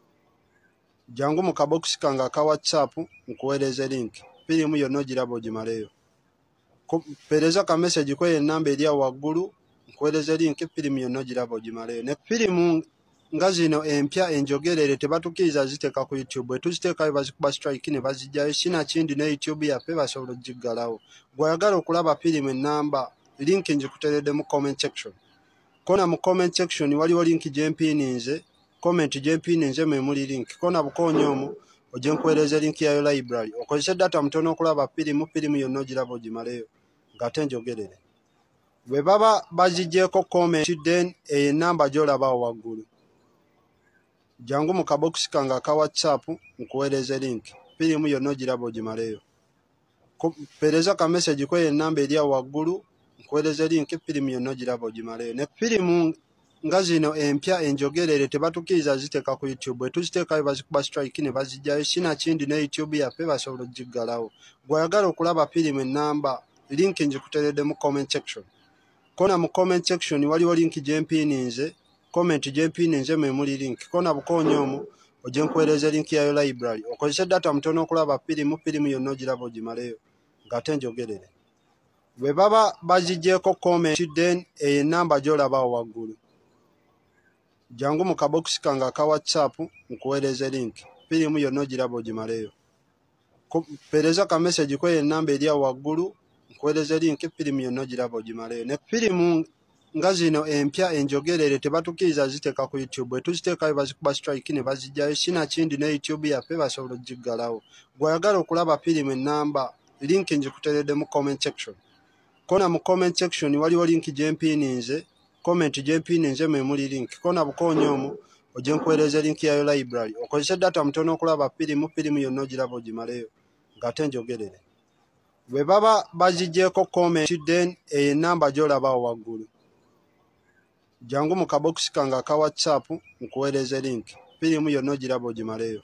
Jangu mu kabokisi kange aka WhatsApp nkuweereza link. Firimu yonna ogiraba ogimaleyo. Pereza ka message kwe ennamba eri waggulu nkuweereza link firimu yonna ogiraba ogimaleyo. Ne firimu nga zino empya enjogerere tebatukiriza ziteeka ku YouTube. Bwe tuziteekayo bazikuba strike ne bazijjayo sinakindi ne YouTube yaffe basobola ogiggalawo. Bw'oyagala okulaba firimu ennamba link njikuteredde mu comment section. Kona mu comment section waliwo link gye mpininze, comment gye mpininze mwe muli link. Kona bukoonyo omwo ojje nkuweereza link yayo library. Okozesa data mutono okulaba firimu, firimu yonna ogiraba ogimaleyo ng'ate njogerere. Bwe baba bazigyeko comment then eyo ennamba gy'olabawo waggulu. Jangu mu kabokisi kange aka WhatsApp nkuweereza link. Firimu yonna ogiraba ogimaleyo. Pereza ka message kwe ennamba eri waggulu nkuweereza link firimu yonna ogiraba ogimaleyo. Ne firimu nga zino empya enjogerere tebatukiriza ziteeka ku YouTube. Bwe tuziteekayo bazikuba strike ne bazijjayo sinakindi ne YouTube yaffe basobola ogiggalawo. Bw'oyagala okulaba firimu ennamba link njikuteredde mu comment section. Kona mu comment section waliwo link gye mpininze, comment gye mpininze mwe muli link. Kona bukoonyo omwo ojje nkuweereza link yayo library. Okozesa data mutono okulaba firimu, firimu yonna ogiraba ogimaleyo ng'ate njogerere. Bwe baba bazigyeko comment then eyo ennamba gy'olabawo waggulu. Jangu mu kabokisi kange aka WhatsApp nkuweereza link. Firimu yonna ogiraba ogimaleyo. Pereza ka message kwe ennamba eri waggulu nkuweereza link firimu yonna ogiraba ogimaleyo. Ne firimu nga zino empya enjogerere tebatukiriza ziteeka ku YouTube. Bwe tuziteekayo bazikuba strike ne bazijjayo sinakindi ne YouTube yaffe basobola ogiggalawo. Bw'oyagala okulaba firimu ennamba link njikuteredde mu comment section. Kona mu comment section waliwo link gye mpininze, comment gye mpininze mwe muli link. Kona bukoonyo omwo ojje nkuweereza link yayo library. Okozesa data mutono okulaba firimu, firimu yonna ogiraba ogimaleyo ng'ate njogerere. Bwe baba bazigyeko comment then eyo ennamba gy'olabawo waggulu. Jangu mu kabokisi kange aka WhatsApp nkuweereza link. Firimu yonna ogiraba ogimaleyo.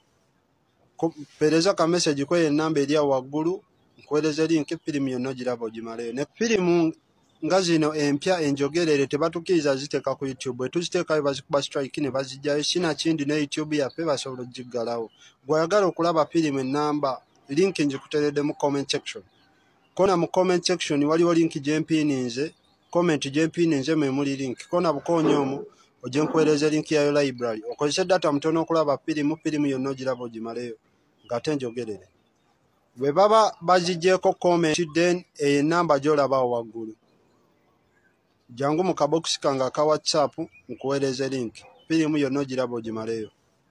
Pereza ka message kwe ennamba eri waggulu nkuweereza link firimu yonna ogiraba ogimaleyo. Ne firimu nga zino empya enjogerere tebatukiriza ziteeka ku YouTube. Bwe tuziteekayo bazikuba strike ne bazijjayo sinakindi ne YouTube yaffe basobola ogiggalawo. Bw'oyagala okulaba firimu ennamba link njikuteredde mu comment section. Kona mu comment section waliwo link gye mpininze, comment gye mpininze mwe muli link. Kona bukoonyo omwo ojje nkuweereza link yayo library. Okozesa data mutono okulaba firimu, firimu yonna ogiraba ogimaleyo ng'ate njogerere. Bwe baba bazigyeko comment then eyo ennamba gy'olabawo waggulu. Jangu mu kabokisi kange aka WhatsApp nkuweereza link. Firimu yonna ogiraba ogimaleyo.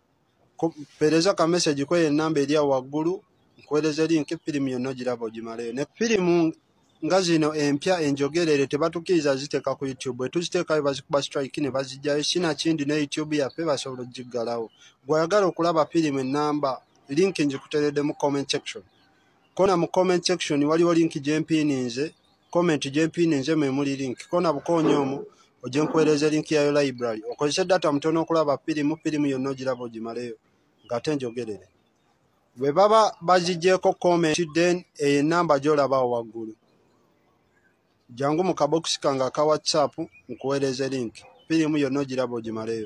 Pereza ka message kwe ennamba eri waggulu nkuweereza link firimu yonna ogiraba ogimaleyo. Ne firimu nga zino empya enjogerere tebatukiriza ziteeka ku YouTube. Bwe tuziteekayo bazikuba strike ne bazijjayo sinakindi ne YouTube yaffe basobola ogiggalawo. Bw'oyagala okulaba firimu ennamba link njikuteredde mu comment section. Kona mu comment section waliwo link gye mpininze, comment gye mpininze mwe muli link. Kona bukoonyo omwo ojje nkuweereza link yayo library. Okozesa data mutono okulaba firimu, firimu yonna ogiraba ogimaleyo ng'ate njogerere. Bwe baba bazigyeko comment then eyo ennamba gy'olabawo waggulu. jangu mu kabokisi kange aka WhatsApp nkuweereze link firimu yonna ogiraba ogimaleyo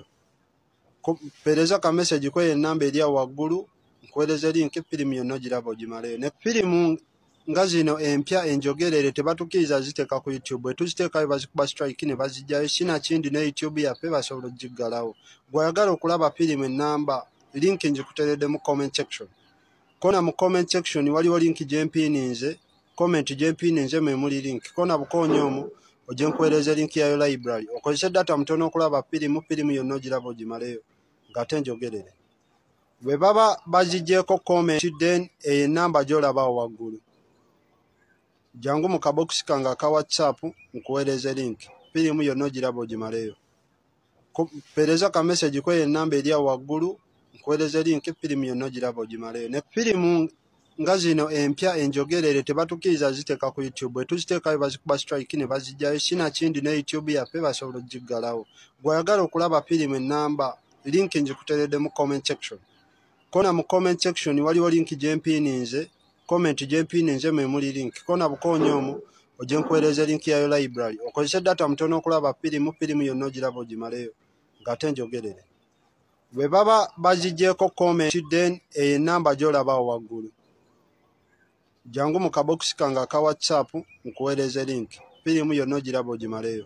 pereza ka message ko enamba eri awo waggulu nkuweereze link firimu yonna ogiraba ogimaleyo ne firimu nga zino empya enjogerere tebatukiriza ziteeka ku YouTube bwe tuziteekayo bazikuba strike ne bazijjayo sinakindi ne YouTube yaffe basobola ogiggalawo bw'oyagala okulaba firimu ennamba link njikuteredde mu comment section kona mu comment section waliwo link gyempiininze comment gyempiininze memuli link kona bukoonyo omu ojje nkuweereze link yayo library okozese data mutono okulaba firimu firimu yonna ogiraba ogimaleyo ng'ate njogerere bwe baba baziggyeko comment then eyo ennamba gy'olabawo waggulu jangu mu kabokisi kange aka WhatsApp nkuweereze link firimu yonna ogiraba ogimaleyo pereza ka message ko ennamba eri awo waggulu nkuweereze link firimu yonna ogiraba ogimaleyo ne firimu nga zino empya enjogerere tebatukiriza ziteeka ku YouTube bwe tuziteekayo bazikuba strike ne bazijjayo sinakindi ne YouTube yaffe basobola ogiggalawo bw'oyagala okulaba firimu ennamba link njikuteredde mu comment section kona mu comment section waliwo link gyempiininze comment gyempiininze memuli link kona bukoonyo omu ojje nkuweereze link yayo library okozese data mutono okulaba firimu firimu yonna ogiraba ogimaleyo ng'ate njogerere bwe baba baziggyeko comment then eyo ennamba gy'olabawo waggulu jangu mu kabokisi kange aka WhatsApp nkuweereze link firimu yonna ogiraba ogimaleyo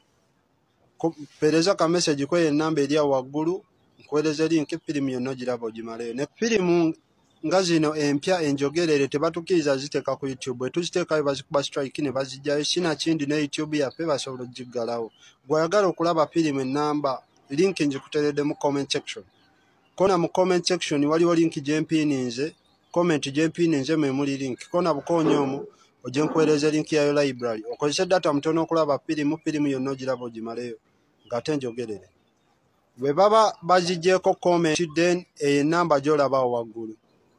pereza ka message ko ennamba eri awo waggulu nkuweereze link firimu yonna ogiraba ogimaleyo ne firimu nga zino empya enjogerere tebatukiriza ziteeka ku YouTube bwe tuziteekayo bazikuba strike ne bazijjayo sinakindi ne YouTube yaffe basobola ogiggalawo bw'oyagala okulaba firimu ennamba link njikuteredde mu comment section kona mu comment section waliwo link gyempiininze comment gyempiininze memuli link kona bukoonyo omu ojje nkuweereze link yayo library okozese data mutono okulaba firimu firimu yonna ogiraba ogimaleyo ng'ate njogerere bwe baba baziggyeko comment then eyo ennamba gy'olabawo waggulu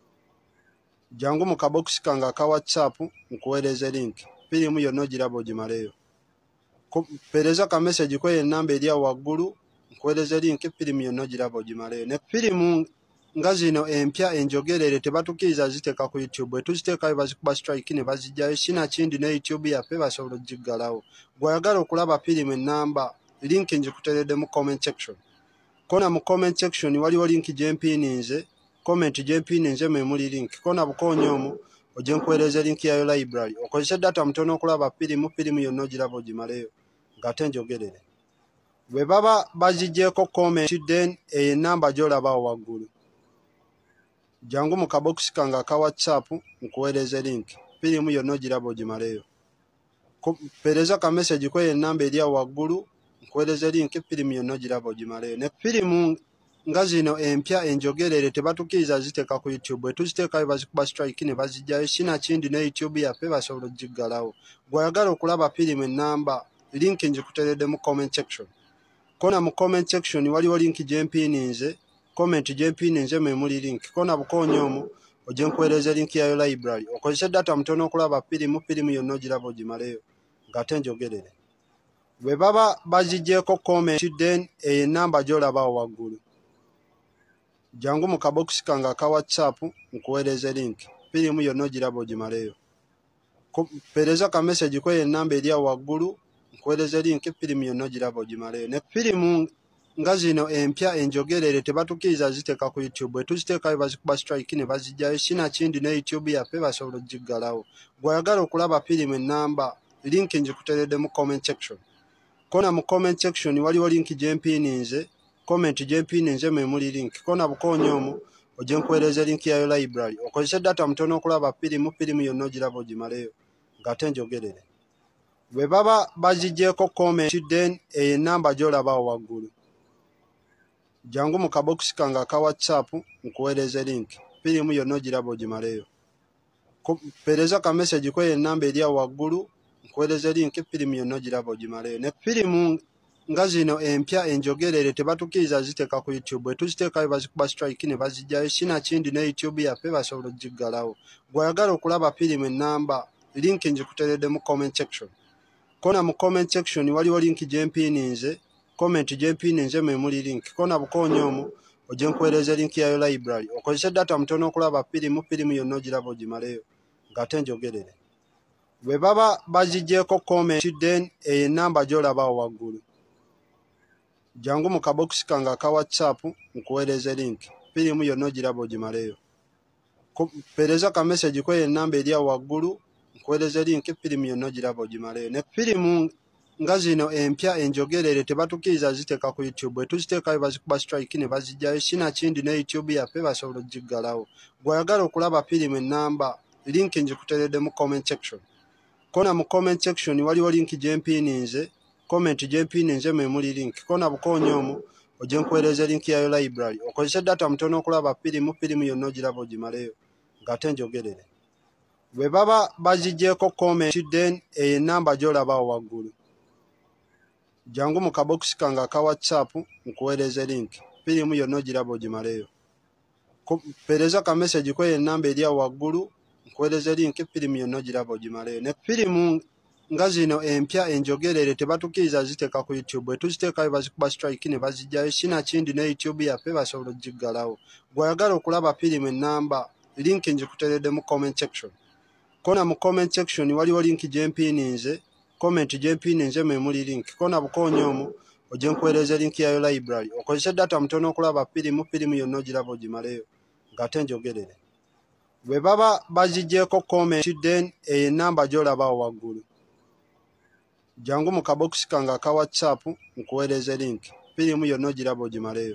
jangu mu kabokisi kange aka WhatsApp nkuweereze link firimu yonna ogiraba ogimaleyo pereza ka message ko ennamba eri awo waggulu nkuweereze link firimu yonna ogiraba ogimaleyo ne firimu nga zino empya enjogerere tebatukiriza ziteeka ku YouTube bwe tuziteekayo bazikuba strike ne bazijjayo sinakindi ne YouTube yaffe basobola ogiggalawo bw'oyagala okulaba firimu ennamba link njikuteredde mu comment section kona mu comment section waliwo link gyempiininze comment gyempiininze memuli link kona bukoonyo omu ojje nkuweereze link yayo library okozese data mutono okulaba firimu firimu yonna ogiraba ogimaleyo ng'ate njogerere bwe baba baziggyeko comment then eyo ennamba gy'olabawo waggulu jangu mu kabokisi kange aka WhatsApp nkuweereze link firimu yonna ogiraba ogimaleyo pereza ka message ko ennamba eri awo waggulu nkuweereze link firimu yonna ogiraba ogimaleyo ne firimu nga zino empya enjogerere tebatukiriza ziteeka ku YouTube bwe tuziteekayo bazikuba strike ne bazijjayo sinakindi ne YouTube yaffe basobola ogiggalawo bw'oyagala okulaba firimu ennamba link njikuteredde mu comment section kona mu comment section waliwo link gyempiininze comment gyempiininze memuli link kona bukoonyo omu ojje nkuweereze link yayo library okozese data mutono okulaba firimu firimu yonna ogiraba ogimaleyo ng'ate njogerere bwe baba baziggyeko comment then eyo ennamba gy'olabawo waggulu jangu mu kabokisi kange aka WhatsApp nkuweereze link firimu yonna ogiraba ogimaleyo pereza ka message ko ennamba eri awo waggulu nkuweereze link firimu yonna ogiraba ogimaleyo ne firimu nga zino empya enjogerere tebatukiriza ziteeka ku YouTube bwe tuziteekayo bazikuba strike ne bazijjayo sinakindi ne YouTube yaffe basobola ogiggalawo bw'oyagala okulaba firimu ennamba link njikuteredde mu comment section kona mu comment section waliwo link gyempiininze comment gyempiininze memuli link kona bukoonyo omu ojje nkuweereze link yayo library okozese data mutono okulaba firimu firimu yonna ogiraba ogimaleyo ng'ate njogerere bwe baba baziggyeko comment then eyo ennamba gy'olabawo waggulu jangu mu kabokisi kange aka WhatsApp nkuweereze link firimu yonna ogiraba ogimaleyo pereza ka message ko ennamba eri awo waggulu nkuweereze link firimu yonna ogiraba ogimaleyo ne firimu nga zino empya enjogerere tebatukiriza ziteeka ku YouTube bwe tuziteekayo bazikuba strike ne bazijjayo sinakindi ne YouTube yaffe basobola ogiggalawo bw'oyagala okulaba firimu ennamba link njikuteredde mu comment section kona mu comment section waliwo link gyempiininze comment gyempiininze memuli link kona bukoonyo omu ojje nkuweereze link yayo library okozese data mutono okulaba firimu firimu yonna ogiraba ogimaleyo ng'ate njogerere bwe baba bagigyeko comment then eyo enamba gy'olabawo waggulu jangu mu kabokisi kange aka whatsapp nkuweereze link firimu yonna ogiraba ogimaleyo pereza ka message kweyo enamba eri awo waggulu nkuweereze link firimu yonna ogiraba ogimaleyo ne firimu nga zino empya enjogerere tebatukiriza ziteeka ku YouTube bwe tuziteekayo bazikuba strike ne bazijjayo sinakindi ne YouTube yaffe basobola ogiggalawo gw'oyagala okulaba firimu ennamba link njikuteredde mu comment section kona mu comment section waliwo link gyempiininze comment gyempiininze mwe muli link kona bukoonyo omu ojje nkuweereze link yayo library okozese data mutono okulaba firimu firimu yonna ogiraba ogimaleyo ng'ate njogerere bwe baba bagigyeko comment then eyo ennamba gy'olabawo waggulu jangu mu kabokisi kange aka whatsapp nkuweereze link firimu yonna ogiraba ogimaleyo pereza ka message kweyo ennamba eri awo waggulu nkuweereze link firimu yonna ogiraba ogimaleyo ne firimu nga zino empya enjogerere tebatukiriza ziteeka ku YouTube bwe tuziteekayo bazikuba strike ne bazijjayo sinakindi ne YouTube yaffe basobola ogiggalawo gw'oyagala okulaba firimu ennamba link njikuteredde mu comment section kona mu comment section waliwo link gyempiininze comment gyempiininze mwe muli link kona bukoonyo omu ojje nkuweereze link yayo library okozese data mutono okulaba firimu firimu yonna ogiraba ogimaleyo ng'ate njogerere bwe baba bagigyeko comment then eyo ennamba gy'olabawo waggulu jangu mu kabokisi kange aka whatsapp nkuweereze link firimu yonna ogiraba ogimaleyo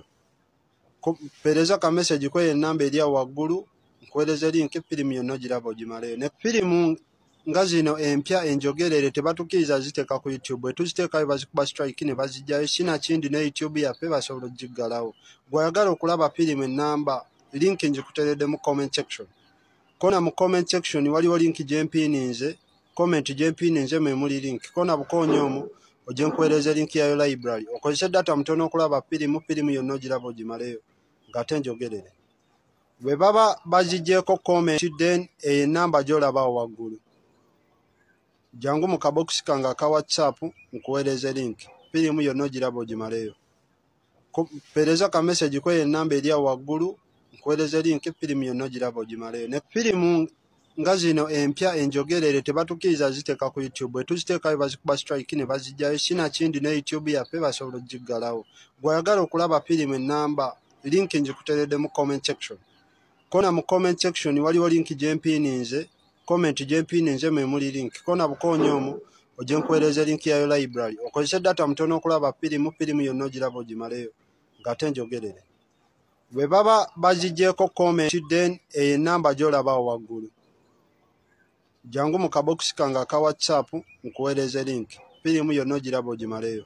pereza ka message kweyo ennamba eri awo waggulu nkuweereze link firimu yonna ogiraba ogimaleyo ne firimu nga zino empya enjogerere tebatukiriza ziteeka ku YouTube bwe tuziteekayo bazikuba strike ne bazijjayo sinakindi ne YouTube yaffe basobola ogiggalawo gw'oyagala okulaba firimu ennamba link njikuteredde mu comment section kona mu comment section waliwo link gyempiininze comment gyempiininze mwe muli link kona bukoonyo omu ojje nkuweereze link yayo library okozese data mutono okulaba firimu firimu yonna ogiraba ogimaleyo ng'ate njogerere bwe baba bagigyeko comment then eyo ennamba gy'olabawo waggulu jangu mu kabokisi kange aka whatsapp nkuweereze link firimu yonna ogiraba ogimaleyo pereza ka message kweyo ennamba eri awo waggulu nkuweereze link firimu yonna ogiraba ogimaleyo ne firimu nga zino empya enjogerere tebatukiriza ziteeka ku YouTube bwe tuziteekayo bazikuba strike ne bazijjayo sinakindi ne YouTube yaffe basobola ogiggalawo gw'oyagala okulaba firimu ennamba link njikuteredde mu comment section kona mu comment section waliwo link gyempiininze comment gyempiininze mwe muli link kona bukoonyo omu ojje nkuweereze link yayo library okozese data mutono okulaba firimu firimu yonna ogiraba ogimaleyo ng'ate njogerere bwe baba bagigyeko comment then eyo ennamba gy'olabawo waggulu jangu mu kabokisi kange aka whatsapp nkuweereze link firimu yonna ogiraba ogimaleyo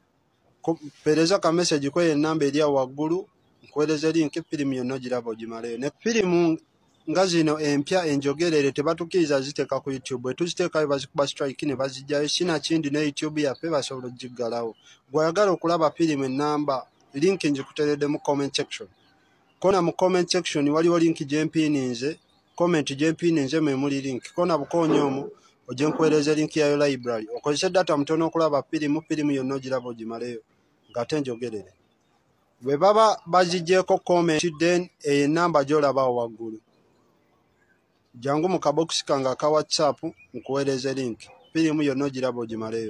pereza ka message kweyo ennamba eri awo waggulu nkuweereze link firimu yonna ogiraba ogimaleyo ne firimu nga zino empya enjogerere tebatukiriza ziteeka ku YouTube bwe tuziteekayo bazikuba strike ne bazijjayo sinakindi ne YouTube yaffe basobola ogiggalawo gw'oyagala okulaba firimu ennamba link njikuteredde mu comment section kona mu comment section waliwo link gyempiininze comment gyempiininze mwe muli link kona bukoonyo omu ojje nkuweereze link yayo library okozese data mutono okulaba firimu firimu yonna ogiraba ogimaleyo ng'ate njogerere bwe baba bagigyeko comment then eyo ennamba gy'olabawo waggulu jangu mu kabokisi kange aka whatsapp nkuweereze link firimu yonna ogiraba ogimaleyo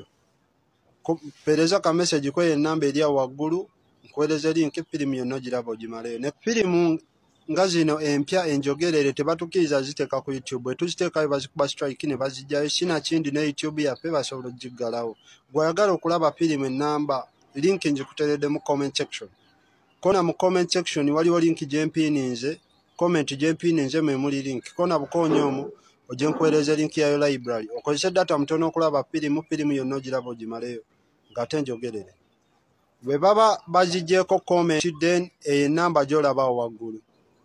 pereza ka message kweyo ennamba eri awo waggulu nkuweereze link firimu yonna ogiraba ogimaleyo ne firimu nga zino empya enjogerere tebatukiriza ziteeka ku YouTube bwe tuziteekayo bazikuba strike ne bazijjayo sinakindi ne YouTube yaffe basobola ogiggalawo gw'oyagala okulaba firimu ennamba link njikuteredde mu comment section kona mu comment section waliwo link gyempiininze comment gyempiininze mwe muli link kona bukoonyo omu ojje nkuweereze link yayo library okozese data mutono okulaba firimu firimu yonna ogiraba ogimaleyo ng'ate njogerere bwe baba bagigyeko comment then eyo ennamba gy'olabawo waggulu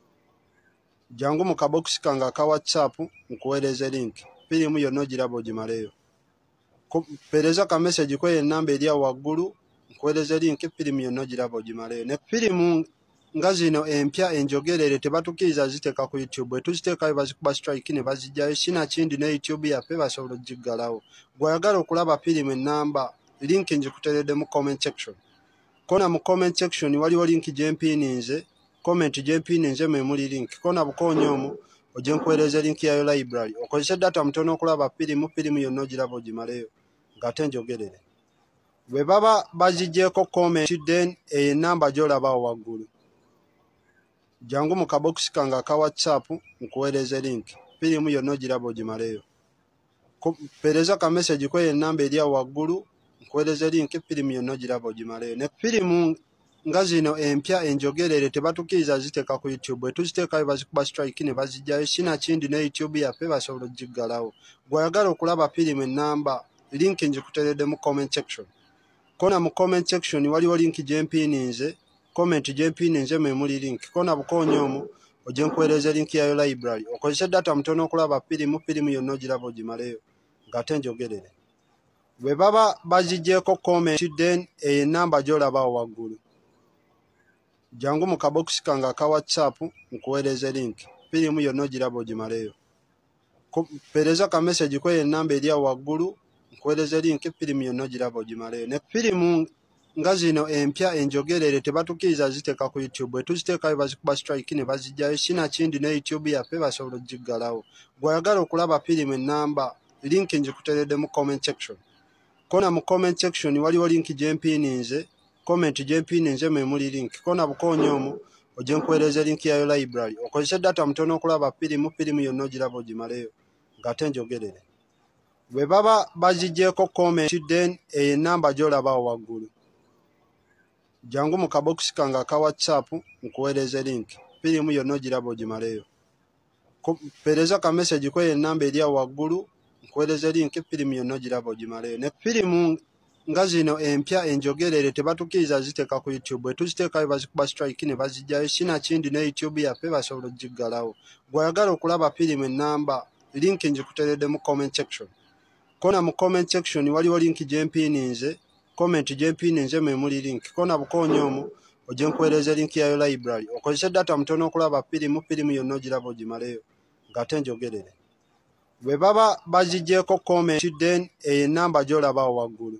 jangu mu kabokisi kange aka whatsapp nkuweereze link firimu yonna ogiraba ogimaleyo pereza ka message kweyo ennamba eri awo waggulu nkuweereze link firimu yonna ogiraba ogimaleyo ne firimu nga zino empya enjogerere tebatukiriza ziteeka ku YouTube bwe tuziteekayo bazikuba strike ne bazijjayo sinakindi ne YouTube yaffe basobola ogiggalawo gw'oyagala okulaba firimu ennamba link njikuteredde mu comment section kona mu comment section waliwo link gyempiininze comment gyempiininze mwe muli link kona bukoonyo omu ojje nkuweereza linki yayo library okozese data mutono okulaba firimu firimu yonna ogiraba ogimaleyo ng'ate njogerere bwe baba bazigyeko comment then eyo enamba gy'olabawo waggulu jangu mu kabokisi kange aka whatsapp nkuweereze linki firimu yonna ogiraba ogimaleyo pereza ka message kweyo enamba eri awo waggulu nkuweereze linki firimu yonna ogiraba ogimaleyo ne firimu nga zino empya enjogerere tebatukiriza ziteeka ku YouTube bwe tuziteekayo bazikuba strike ne bazijjayo sinakindi ne YouTube yaffe basobola ogiggalawo bw'oyagala okulaba firimu ennamba linki njikuteredde mu comment section kona mu comment section waliwo linki gyempiininze comment gyempiininze mwe muli linki kona bukoonyo omwo ojje nkuweereze linki yayo library okozese data mutono okulaba firimu firimu yonna ogiraba ogimaleyo ng'ate njogerere bwe baba bazigyeko comment then eyo enamba gy'olabawo waggulu jangu mu kabokisi kange aka whatsapp nkuweereze linki firimu yonna ogiraba ogimaleyo pereza ka message kweyo enamba eri awo waggulu nkuweereze linki firimu yonna ogiraba ogimaleyo ne firimu nga zino empya enjogerere tebatukiriza ziteeka ku YouTube bwe tuziteekayo bazikuba strike ne bazijjayo sinakindi ne YouTube yaffe basobola ogiggalawo bw'oyagala okulaba firimu ennamba linki njikuteredde mu comment section kona mu comment section waliwo linki gyempiininze comment gyempiininze mwe muli linki kona bukoonyo omwo ojje nkuweereze linki yayo library okozese data mutono okulaba firimu firimu yonna ogiraba ogimaleyo ng'ate njogerere bwe baba bazigyeko comment then eyo enamba gy'olabawo waggulu jangu mu kabokisi kange aka whatsapp nkuweereze linki firimu yonna ogiraba ogimaleyo pereza ka message kweyo enamba eri awo waggulu nkuweereze linki firimu yonna ogiraba ogimaleyo ne firimu nga zino empya enjogerere tebatukiriza ziteeka ku YouTube bwe tuziteekayo bazikuba strike ne bazijjayo sinakindi ne YouTube yaffe basobola ogiggalawo bw'oyagala okulaba firimu ennamba linki njikuteredde mu comment section kona mu comment section waliwo linki gyempiininze comment gyempiininze mwe muli linki kona bukoonyo omwo ojje nkuweereze linki yayo library okozese data mutono okulaba firimu firimu yonna ogiraba ogimaleyo ng'ate njogerere bwe baba bazigyeko comment then eyo enamba gy'olabawo waggulu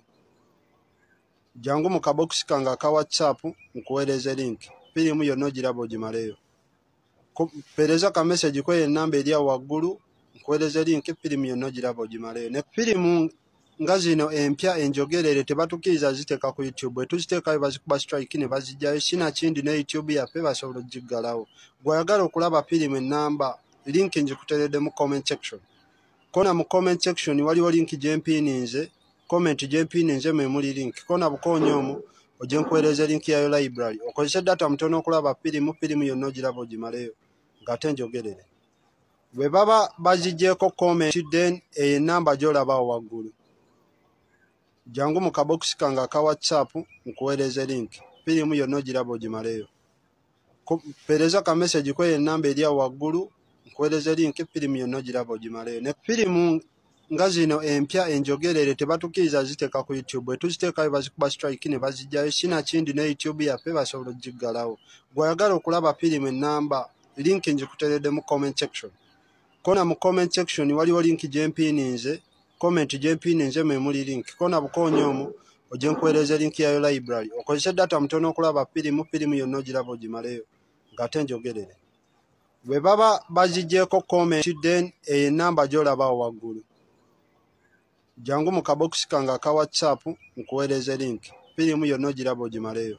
jangu mu kabokisi kange aka whatsapp nkuweereze linki firimu yonna ogiraba ogimaleyo pereza ka message kweyo enamba eri awo waggulu nkuweereze linki firimu yonna ogiraba ogimaleyo ne firimu nga zino empya enjogerere tebatukiriza ziteeka ku YouTube bwe tuziteekayo bazikuba strike ne bazijjayo sinakindi ne YouTube yaffe basobola ogiggalawo bw'oyagala okulaba firimu ennamba linki njikuteredde mu comment section kona mu comment section waliwo linki gyempiininze comment gyempiininze mwe muli linki kona bukoonyo omwo ojje nkuweereze linki yayo library okozese data mutono okulaba firimu firimu yonna ogiraba ogimaleyo ng'ate njogerere bwe baba bazigyeko comment then eyo enamba gy'olabawo waggulu jangu mu kabokisi kange aka whatsapp nkuweereze linki firimu yonna ogiraba ogimaleyo pereza ka message kweyo enamba eri awo waggulu nkuweereze linki firimu yonna ogiraba ogimaleyo ne firimu nga zino empya enjogerere tebatukiriza ziteeka ku YouTube bwe tuziteekayo bazikuba strike ne bazijjayo sinakindi ne YouTube yaffe basobola ogiggalawo bw'oyagala okulaba firimu ennamba linki njikuteredde mu comment section kona mu comment section waliwo linki gyempiininze comment gyempiininze mwe muli linki kona bukoonyo omwo ojje nkuweereze linki yayo library okozese data mutono okulaba firimu firimu yonna ogiraba ogimaleyo ng'ate njogerere bwe baba bazigyeko comment then eyo enamba gy'olabawo waggulu jangu mu kabokisi kange aka whatsapp nkuweereze linki firimu yonna ogiraba ogimaleyo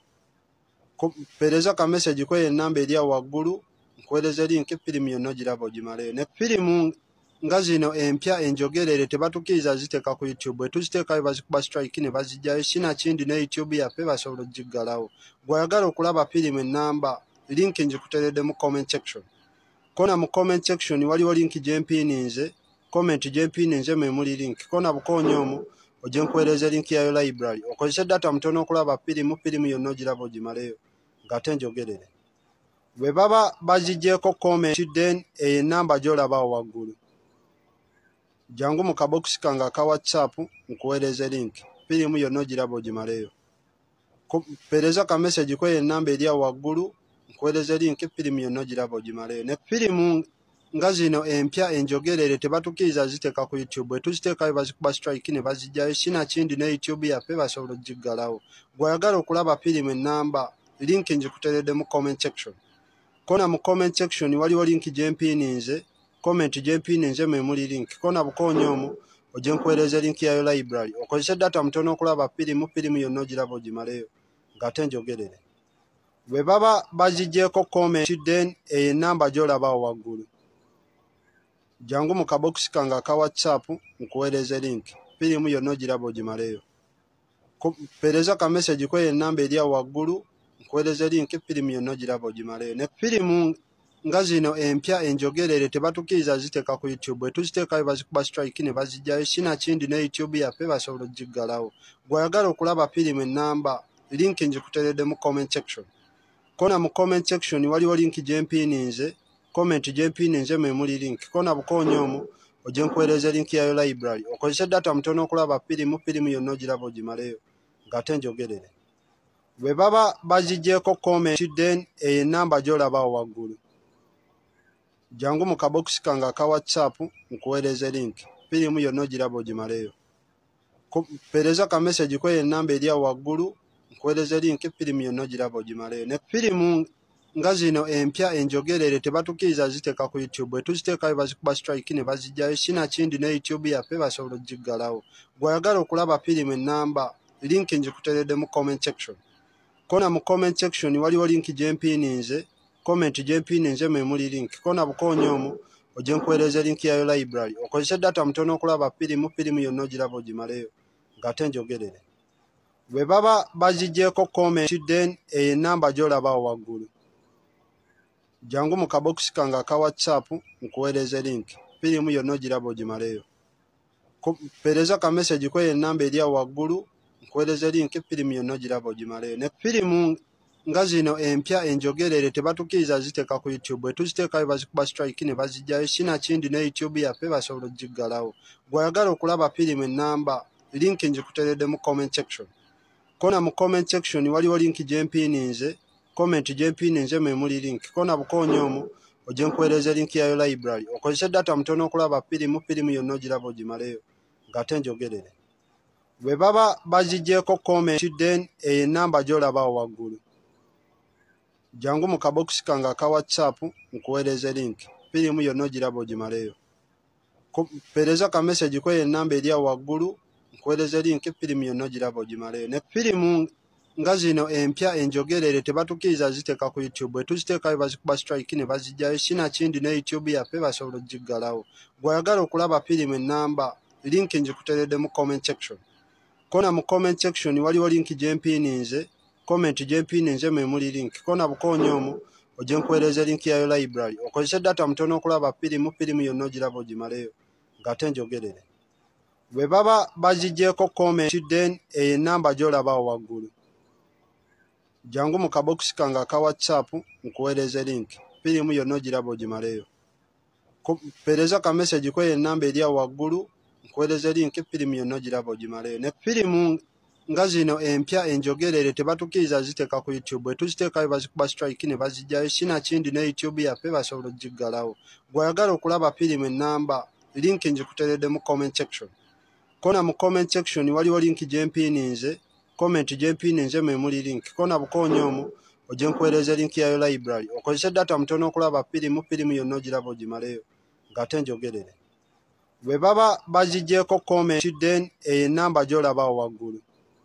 pereza ka message kweyo enamba eri awo waggulu nkuweereze linki firimu yonna ogiraba ogimaleyo ne firimu nga zino empya enjogerere tebatukiriza ziteeka ku YouTube bwe tuziteekayo bazikuba strike ne bazijjayo sinakindi ne YouTube yaffe basobola ogiggalawo bw'oyagala okulaba firimu ennamba linki njikuteredde mu comment section kona mu comment section waliwo linki gyempiininze comment gyempiininze mwe muli linki kona bukoonyo omwo ojje nkuweereze linki yayo library okozese data mutono okulaba firimu firimu yonna ogiraba ogimaleyo ng'ate njogerere bwe baba bazigyeko comment then eyo enamba gy'olabawo waggulu jangu mu kabokisi kange aka whatsapp nkuweereze linki firimu yonna ogiraba ogimaleyo pereza ka message kweyo enamba eri awo waggulu nkuweereze linki firimu yonna ogiraba ogimaleyo ne firimu nga zino empya enjogerere tebatukiriza ziteeka ku YouTube bwe tuziteekayo bazikuba strike ne bazijjayo sinakindi ne YouTube yaffe basobola ogiggalawo bw'oyagala okulaba firimu ennamba linki njikuteredde mu comment section kona mu comment section waliwo linki gyempiininze comment gyempini nze memuli link kona bukonyo omu ojje nkuweereza link yayo library okozesa data mutono okulaba firimu firimu yonna ogiraba ogimaleyo ng'ate njogerere bwe baba bazigyeko comment then enamba gy'olabawo waggulu jangu mu kabokisi kange aka whatsapp nkuweereze link firimu yonna ogiraba ogimaleyo pereza ka message ko enamba eri awo waggulu nkuweereze link firimu yonna ogiraba ogimaleyo ne firimu nga zino empya enjogerere tebatukiriza ziteeka ku YouTube bwe tuziteekayo bazikuba strike ne bazijjayo sinakindi ne YouTube yaffe basobola ogiggalawo gw'oyagala okulaba firimu ennamba link njikuteredde mu comment section kona mu comment section waliwo link gyempininze comment gyempininze memuli link kona bukonyo omu ojje nkuweereza link yayo library okozesa data mutono okulaba firimu firimu yonna ogiraba ogimaleyo ng'ate njogerere bwe baba bazigyeko comment then enamba gy'olabawo waggulu jangu mu kabokisi kange aka whatsapp nkuweereze link firimu yonna ogiraba ogimaleyo pereza ka message ko enamba eri awo waggulu nkuweereze link firimu yonna ogiraba ogimaleyo ne firimu nga zino empya enjogerere tebatukiriza ziteeka ku YouTube bwe tuziteekayo bazikuba strike ne bazijjayo sinakindi ne YouTube yaffe basobola ogiggalawo gw'oyagala okulaba firimu ennamba link njikuteredde mu comment section kona mu comment section waliwo link gyempininze comment gyempininze memuli link kona bukonyo omu ojje nkuweereze link yayo library okozesa data mutono okulaba firimu firimu yonna ogiraba ogimaleyo ng'ate njogerere bwe baba bazigyeko comment then enamba gy'olabawo waggulu jangu mu kabokisi kange aka whatsapp nkuweereze link firimu yonna ogiraba ogimaleyo pereza ka message ko enamba eri awo waggulu nkuweereze link firimu yonna ogiraba ogimaleyo ne firimu nga zino empya enjogerere tebatukiriza ziteeka ku YouTube bwe tuziteekayo bazikuba strike ne bazijjayo sinakindi ne YouTube yaffe basobola ogiggalawo gw'oyagala okulaba firimu ennamba link njikuteredde mu comment section kona mu comment section waliwo link gyempininze comment gyempininze memuli link kona bukonyo omu ojje nkuweereze link yayo library okozesa data mutono okulaba firimu firimu yonna ogiraba ogimaleyo ng'ate njogerere bwe baba bazigyeko comment then enamba gy'olabawo waggulu jangu mu kabokisi kange aka whatsapp nkuweereze link firimu yonna ogiraba ogimaleyo pereza ka message ko enamba eri awo waggulu nkuweereze link firimu yonna ogiraba ogimaleyo ne firimu nga zino empya enjogerere tebatukiriza ziteeka ku YouTube bwe tuziteekayo bazikuba strike ne bazijjayo sinakindi ne YouTube yaffe basobola ogiggalawo gw'oyagala okulaba firimu ennamba link njikuteredde mu comment section kona mu comment section waliwo link gyempininze comment gyempininze memuli link kona bukonyo omu ojje nkuweereze link yayo library okozesa data mutono okulaba firimu firimu yonna ogiraba ogimaleyo ng'ate njogerere bwe baba bazigyeko comment then enamba gy'olabawo waggulu jangu mu kabokisi kange aka whatsapp nkuweereze link firimu yonna ogiraba ogimaleyo pereza ka message ko enamba eri awo waggulu nkuweereze link firimu yonna ogiraba ogimaleyo ne firimu nga zino empya enjogerere tebatukiriza ziteeka ku YouTube bwe tuziteekayo bazikuba strike ne bazijjayo sinakindi ne YouTube yaffe basobola ogiggalawo gw'oyagala okulaba firimu ennamba link njikuteredde mu comment section kona mu comment section waliwo link gyempininze comment gyempininze memuli link kona bukonyo omu ojje nkuweereze link yayo library okozesa data mutono okulaba firimu firimu yonna ogiraba ogimaleyo ng'ate njogerere bwe baba bazigyeko comment then enamba gy'olabawo waggulu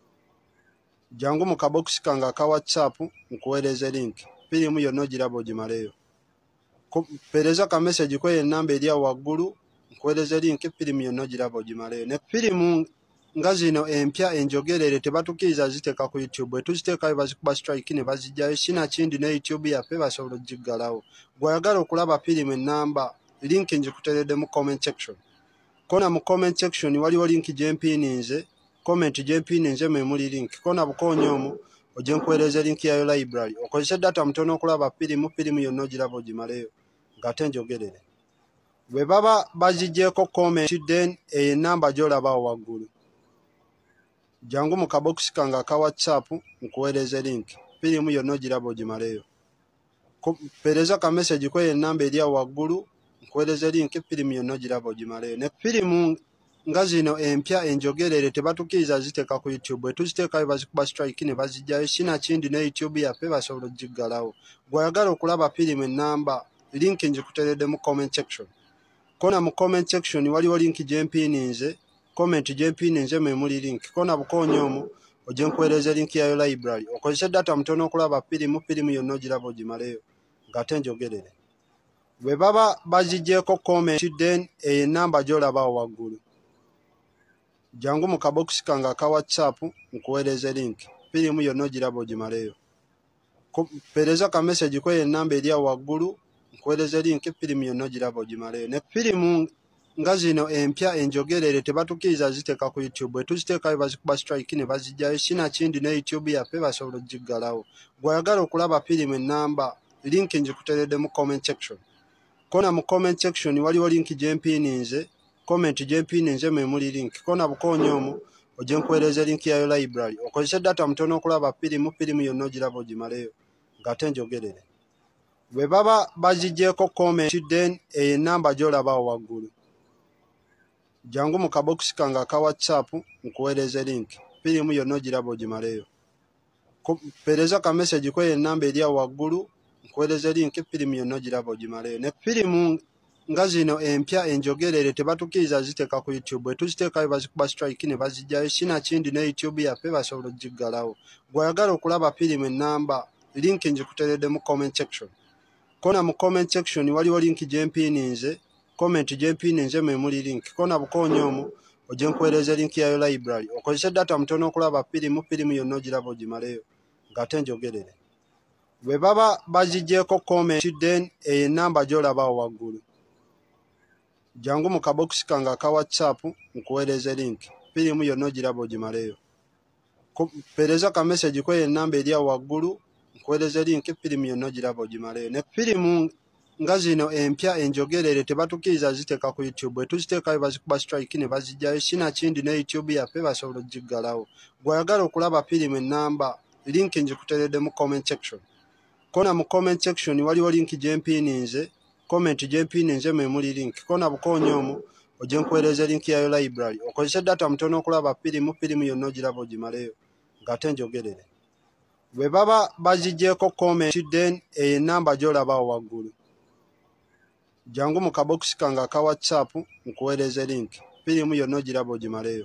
jangu mu kabokisi kange aka whatsapp nkuweereze link firimu yonna ogiraba ogimaleyo pereza ka message ko enamba eri awo waggulu nkuweereze link firimu yonna ogiraba ogimaleyo ne firimu nga zino empya enjogerere tebatukiriza ziteeka ku YouTube bwe tuziteekayo bazikuba strike ne bazijjayo sinakindi ne YouTube yaffe basobola ogiggalawo gw'oyagala okulaba firimu ennamba link njikuteredde mu comment section kona mu comment section waliwo link gyempininze comment gyempininze memuli link kona bukonyo omu ojje nkuweereze link yayo library okozesa data mutono okulaba firimu firimu yonna ogiraba ogimaleyo ng'ate njogerere bwe baba bazigyeko comment then enamba gy'olabawo waggulu jangu mu kabokisi kange aka whatsapp nkuweereze link firimu yonna ogiraba ogimaleyo pereza ka message ko enamba eri awo waggulu nkuweereze link firimu yonna ogiraba ogimaleyo ne firimu nga zino empya enjogerere tebatukiriza ziteeka ku YouTube bwe tuziteekayo bazikuba strike ne bazijjayo sinakindi ne YouTube yaffe basobola ogiggalawo gw'oyagala okulaba firimu ennamba link njikuteredde mu comment section kona mu comment section waliwo link gye mpininze, comment gye mpininze mwe muli link. Kona bukoonyo omwo ojje nkuweereza link yayo library. Okozesa data mtono okulaba firimu, firimu yonna ogiraba ogimaleyo ng'ate njogerere. Bwe baba bagigyeko comment then eyo ennamba gy'olabawo waggulu. Jangu mu kabokisi kange aka WhatsApp nkuweereze link. Firimu yonna ogiraba ogimaleyo. Pereza ka message kweyo ennamba eri awo waggulu nkuweereze link firimu yonna ogiraba ogimaleyo. Ne firimu nga zino empya enjogerere tebatukiriza ziteeka ku YouTube. Bwe tuziteekayo bazikuba strike ne bazijjayo. Sinakindi ne YouTube yaffe basobola ogiggalawo. Gw'oyagala okulaba firimu ennamba link njikuteredde mu comment section. Kona mu comment section waliwo link gye mpininze, comment gye mpininze mwe muli link. Kona bukoonyo omwo ojje nkuweereza link yayo library. Okozesa data mtono okulaba firimu, firimu yonna ogiraba ogimaleyo ng'ate njogerere. Bwe baba bagigyeko comment then eyo ennamba gy'olabawo waggulu. Jangu mu kabokisi kange aka WhatsApp nkuweereze link. Firimu yonna ogiraba ogimaleyo. Pereza ka message kweyo ennamba eri awo waggulu nkuweereze link firimu yonna ogiraba ogimaleyo. Ne firimu nga zino empya enjogerere tebatukiriza ziteeka ku YouTube. Bwe tuziteekayo bazikuba strike ne bazijjayo. Sinakindi ne YouTube yaffe basobola ogiggalawo. Gw'oyagala okulaba firimu ennamba link njikuteredde mu comment section. Kona mu comment section waliwo link gye mpininze, comment gye mpininze mwe muli link. Kona bukoonyo omwo ojje nkuweereza link yayo library. Okozesa data mtono okulaba firimu, firimu yonna ogiraba ogimaleyo ng'ate njogerere. Bwe baba bagigyeko comment then eyo ennamba gy'olabawo waggulu. Jangu mu kabokisi kange aka WhatsApp nkuweereze link. Firimu yonna ogiraba ogimaleyo. Pereza ka message kweyo ennamba eri awo waggulu nkuweereze link firimu yonna ogiraba ogimaleyo. Ne firimu nga zino empya enjogerere tebatukiriza ziteeka ku YouTube. Bwe tuziteekayo bazikuba strike ne bazijjayo. Sinakindi ne YouTube yaffe basobola ogiggalawo. Gw'oyagala okulaba firimu ennamba link njikuteredde mu comment section. Kona mu comment section waliwo link gye mpininze, comment gye mpininze mwe muli link. Kona bukoonyo omwo ojje nkuweereze link yayo library. Okozesa data mtono okulaba firimu, firimu yonna ogiraba ogimaleyo ng'ate njogerere. Bwe baba bagigyeko comment then eyo ennamba gy'olabawo waggulu. Jangu mu kabokisi kange aka WhatsApp nkuweereze link. Firimu yonna ogiraba ogimaleyo.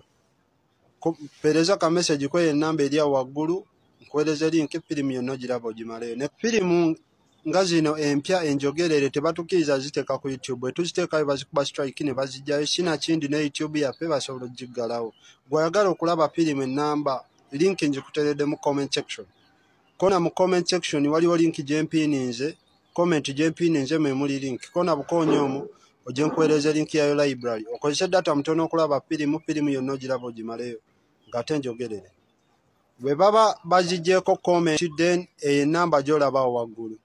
Pereza ka message kweyo ennamba eri awo waggulu nkuweereze link firimu yonna ogiraba ogimaleyo. Ne firimu nga zino empya enjogerere tebatukiriza ziteeka ku YouTube. Bwe tuziteekayo bazikuba strike ne bazijjayo. Sinakindi ne YouTube yaffe basobola ogiggalawo. Gw'oyagala okulaba firimu ennamba link njikuteredde mu comment section. Kona mu comment section waliwo link gye mpininze, comment gye mpininze mwe muli link. Kona bukoonyo omwo ojje nkuweereze link yayo library. Okozesa data mtono okulaba firimu, firimu yonna ogiraba ogimaleyo ng'ate njogerere. Bwe baba bagigyeko comment then eyo ennamba gy'olabawo waggulu.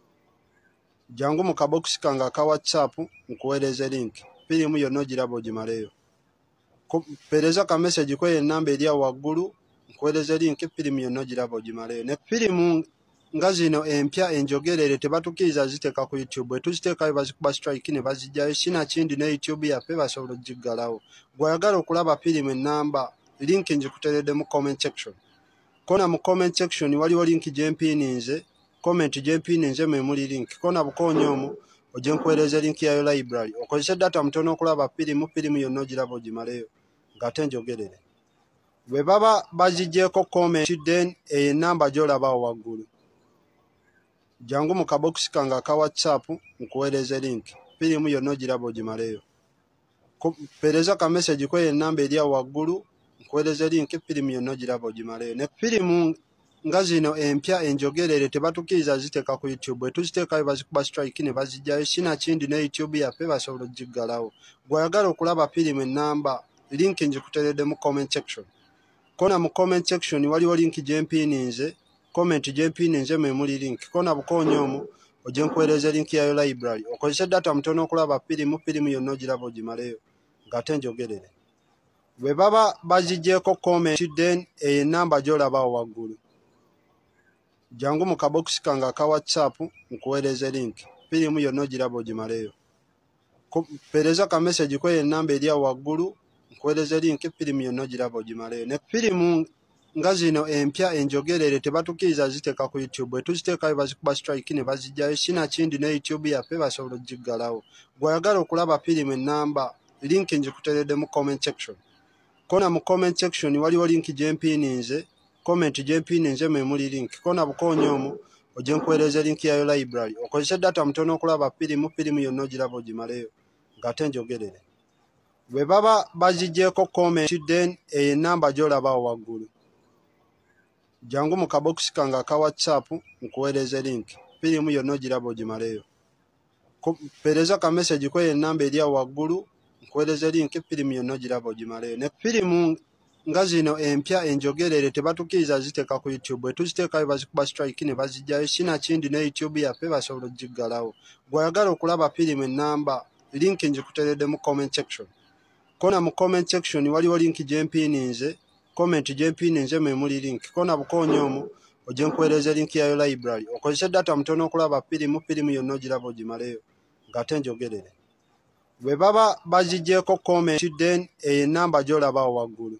Jangu mu kabokisi kange aka WhatsApp nkuweereze link. Firimu yonna ogiraba ogimaleyo. Pereza ka message kweyo ennamba eri awo waggulu nkuweereze link firimu yonna ogiraba ogimaleyo. Ne firimu nga zino empya enjogerere tebatukiriza ziteeka ku YouTube. Bwe tuziteekayo bazikuba strike ne bazijjayo. Sinakindi ne YouTube yaffe basobola ogiggalawo. Gw'oyagala okulaba firimu ennamba link njikuteredde mu comment section. Kona mu comment section waliwo link gye mpininze, comment gye mpininze mwe muli link. Kona bukoonyo omwo ojje nkuweereze link yayo library. Okozesa data mtono okulaba firimu, firimu yonna ogiraba ogimaleyo ng'ate njogerere. Bwe baba bagigyeko comment then eyo ennamba gy'olabawo waggulu. Jangu mu kabokisi kange aka WhatsApp nkuweereze link. Firimu yonna ogiraba ogimaleyo. Pereza ka message kweyo ennamba eri awo waggulu nkuweereze link firimu yonna ogiraba ogimaleyo. Ne firimu nga zino empya enjogerere tebatukiriza ziteeka ku YouTube. Bwe tuziteekayo bazikuba strike ne bazijjayo. Sinakindi ne YouTube yaffe basobola ogiggalawo. Gw'oyagala okulaba firimu ennamba link njikuteredde mu comment section. Kona mu comment section waliwo link gye mpininze, comment gye mpininze mwe muli link. Kona bukoonyo omwo ojje nkuweereze link yayo library. Okozesa data mtono okulaba firimu, firimu yonna ogiraba ogimaleyo ng'ate njogerere. Bwe baba bagigyeko comment then eyo ennamba gy'olabawo waggulu. Jangu mu kabokisi kange aka WhatsApp nkuweereze link. Firimu yonna ogiraba ogimaleyo. Pereza ka message kweyo ennamba eri awo waggulu nkuweereze link firimu yonna ogiraba ogimaleyo. Ne firimu nga zino empya enjogerere tebatukiriza ziteeka ku YouTube etuziteekayo bazikuba strike ne bazijjayo sinakindi ne YouTube yaffe basobola ogiggalawo bw'oyagala okulaba firimu ennamba linki njikuteredde mu comment section kona mu comment section waliwo linki gyempiininze comment gyempiininze mwe muli linki kona bukoonyo omwo ojje nkuweereza linki yayo library okozese data mutono okulaba firimu firimu yonna ogiraba ogimaleyo ng'ate njogerere bwe baba baziggyeko comment then eyo ennamba gy'olabawo waggulu jangu mu kabokisi kange aka whatsapp nkuweereze linki firimu yonna ogiraba ogimaleyo pereza ka message kweyo ennamba eri awo waggulu nkuweereze linki firimu yonna ogiraba ogimaleyo ne firimu nga zino empya enjogerere tebatukiriza ziteeka ku YouTube etuziteekayo bazikuba strike ne bazijjayo sinakindi ne YouTube yaffe basobola ogiggalawo bw'oyagala okulaba firimu ennamba linki njikuteredde mu comment section kona mu comment section waliwo linki gyempiininze comment gyempiininze mwe muli linki kona bukoonyo omwo ojje nkuweereza linki yayo library okozese data mutono okulaba firimu firimu yonna ogiraba ogimaleyo ng'ate njogerere bwe baba baziggyeko comment then eyo ennamba gy'olabawo waggulu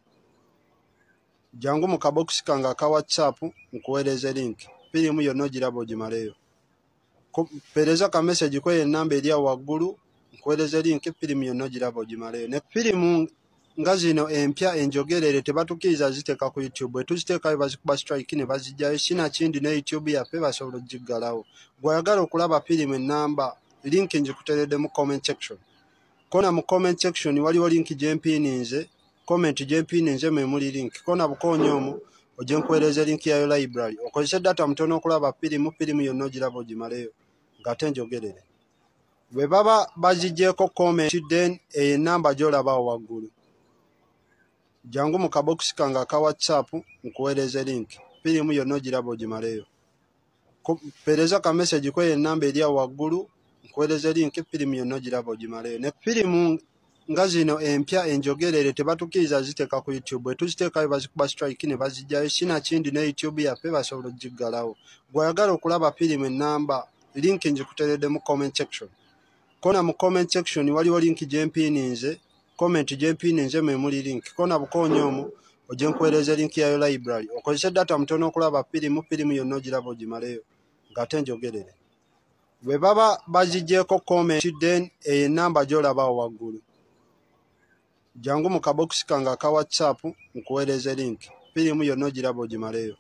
jangu mu kabokisi kange aka whatsapp nkuweereze linki firimu yonna ogiraba ogimaleyo pereza ka message kweyo ennamba eri awo waggulu nkuweereze linki firimu yonna ogiraba ogimaleyo ne firimu nga zino empya enjogerere tebatukiriza ziteeka ku YouTube etuziteekayo bazikuba strike ne bazijjayo sinakindi ne YouTube yaffe basobola ogiggalawo bw'oyagala okulaba firimu ennamba linki njikuteredde mu comment section kona mu comment section waliwo linki gyempiininze comment gyempiininze mwe muli linki kona bukoonyo omwo ojje nkuweereze linki yayo library okozese data mutono okulaba firimu firimu yonna ogiraba ogimaleyo ng'ate njogerere bwe baba baziggyeko comment then eyo ennamba gy'olabawo waggulu jangu mu kabokisi kange aka whatsapp nkuweereze linki firimu yonna ogiraba ogimaleyo pereza ka message kweyo ennamba eri awo waggulu nkuweereze linki firimu yonna ogiraba ogimaleyo ne firimu nga zino empya enjogerere tebatukiriza ziteeka ku YouTube etuziteekayo bazikuba strike ne bazijjayo sinakindi ne YouTube yaffe basobola ogiggalawo bw'oyagala okulaba firimu ennamba linki njikuteredde mu comment section kona mu comment section waliwo linki gyempiininze comment gyempiininze mwe muli linki kona bukoonyo omwo ojje nkuweereze linki yayo library okozese data mutono okulaba firimu firimu yonna ogiraba ogimaleyo ng'ate njogerere bwe baba baziggyeko comment then eyo ennamba gy'olabawo waggulu jangu mu kabokisi kange aka whatsapp nkuweereze linki firimu yonna ogiraba ogimaleyo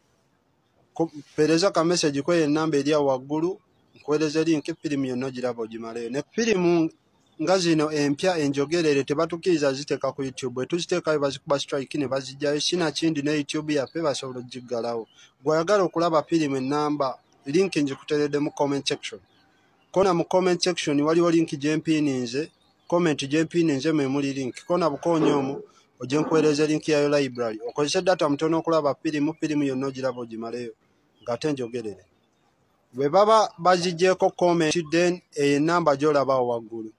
pereza ka message kweyo ennamba eri awo waggulu nkuweereze linki firimu yonna ogiraba ogimaleyo ne firimu nga zino empya enjogerere tebatukiriza ziteeka ku YouTube etuziteekayo bazikuba strike ne bazijjayo sinakindi ne YouTube yaffe basobola ogiggalawo bw'oyagala okulaba firimu ennamba linki njikuteredde mu comment section kona mu comment section waliwo linki gyempiininze comment gyempiininze mwe muli linki kona bukoonyo omwo ojje nkuweereze linki yayo library okozese data mutono okulaba firimu firimu yonna ogiraba ogimaleyo ng'ate njogerere bwe baba baziggyeko comment then eyo ennamba gy'olabawo waggulu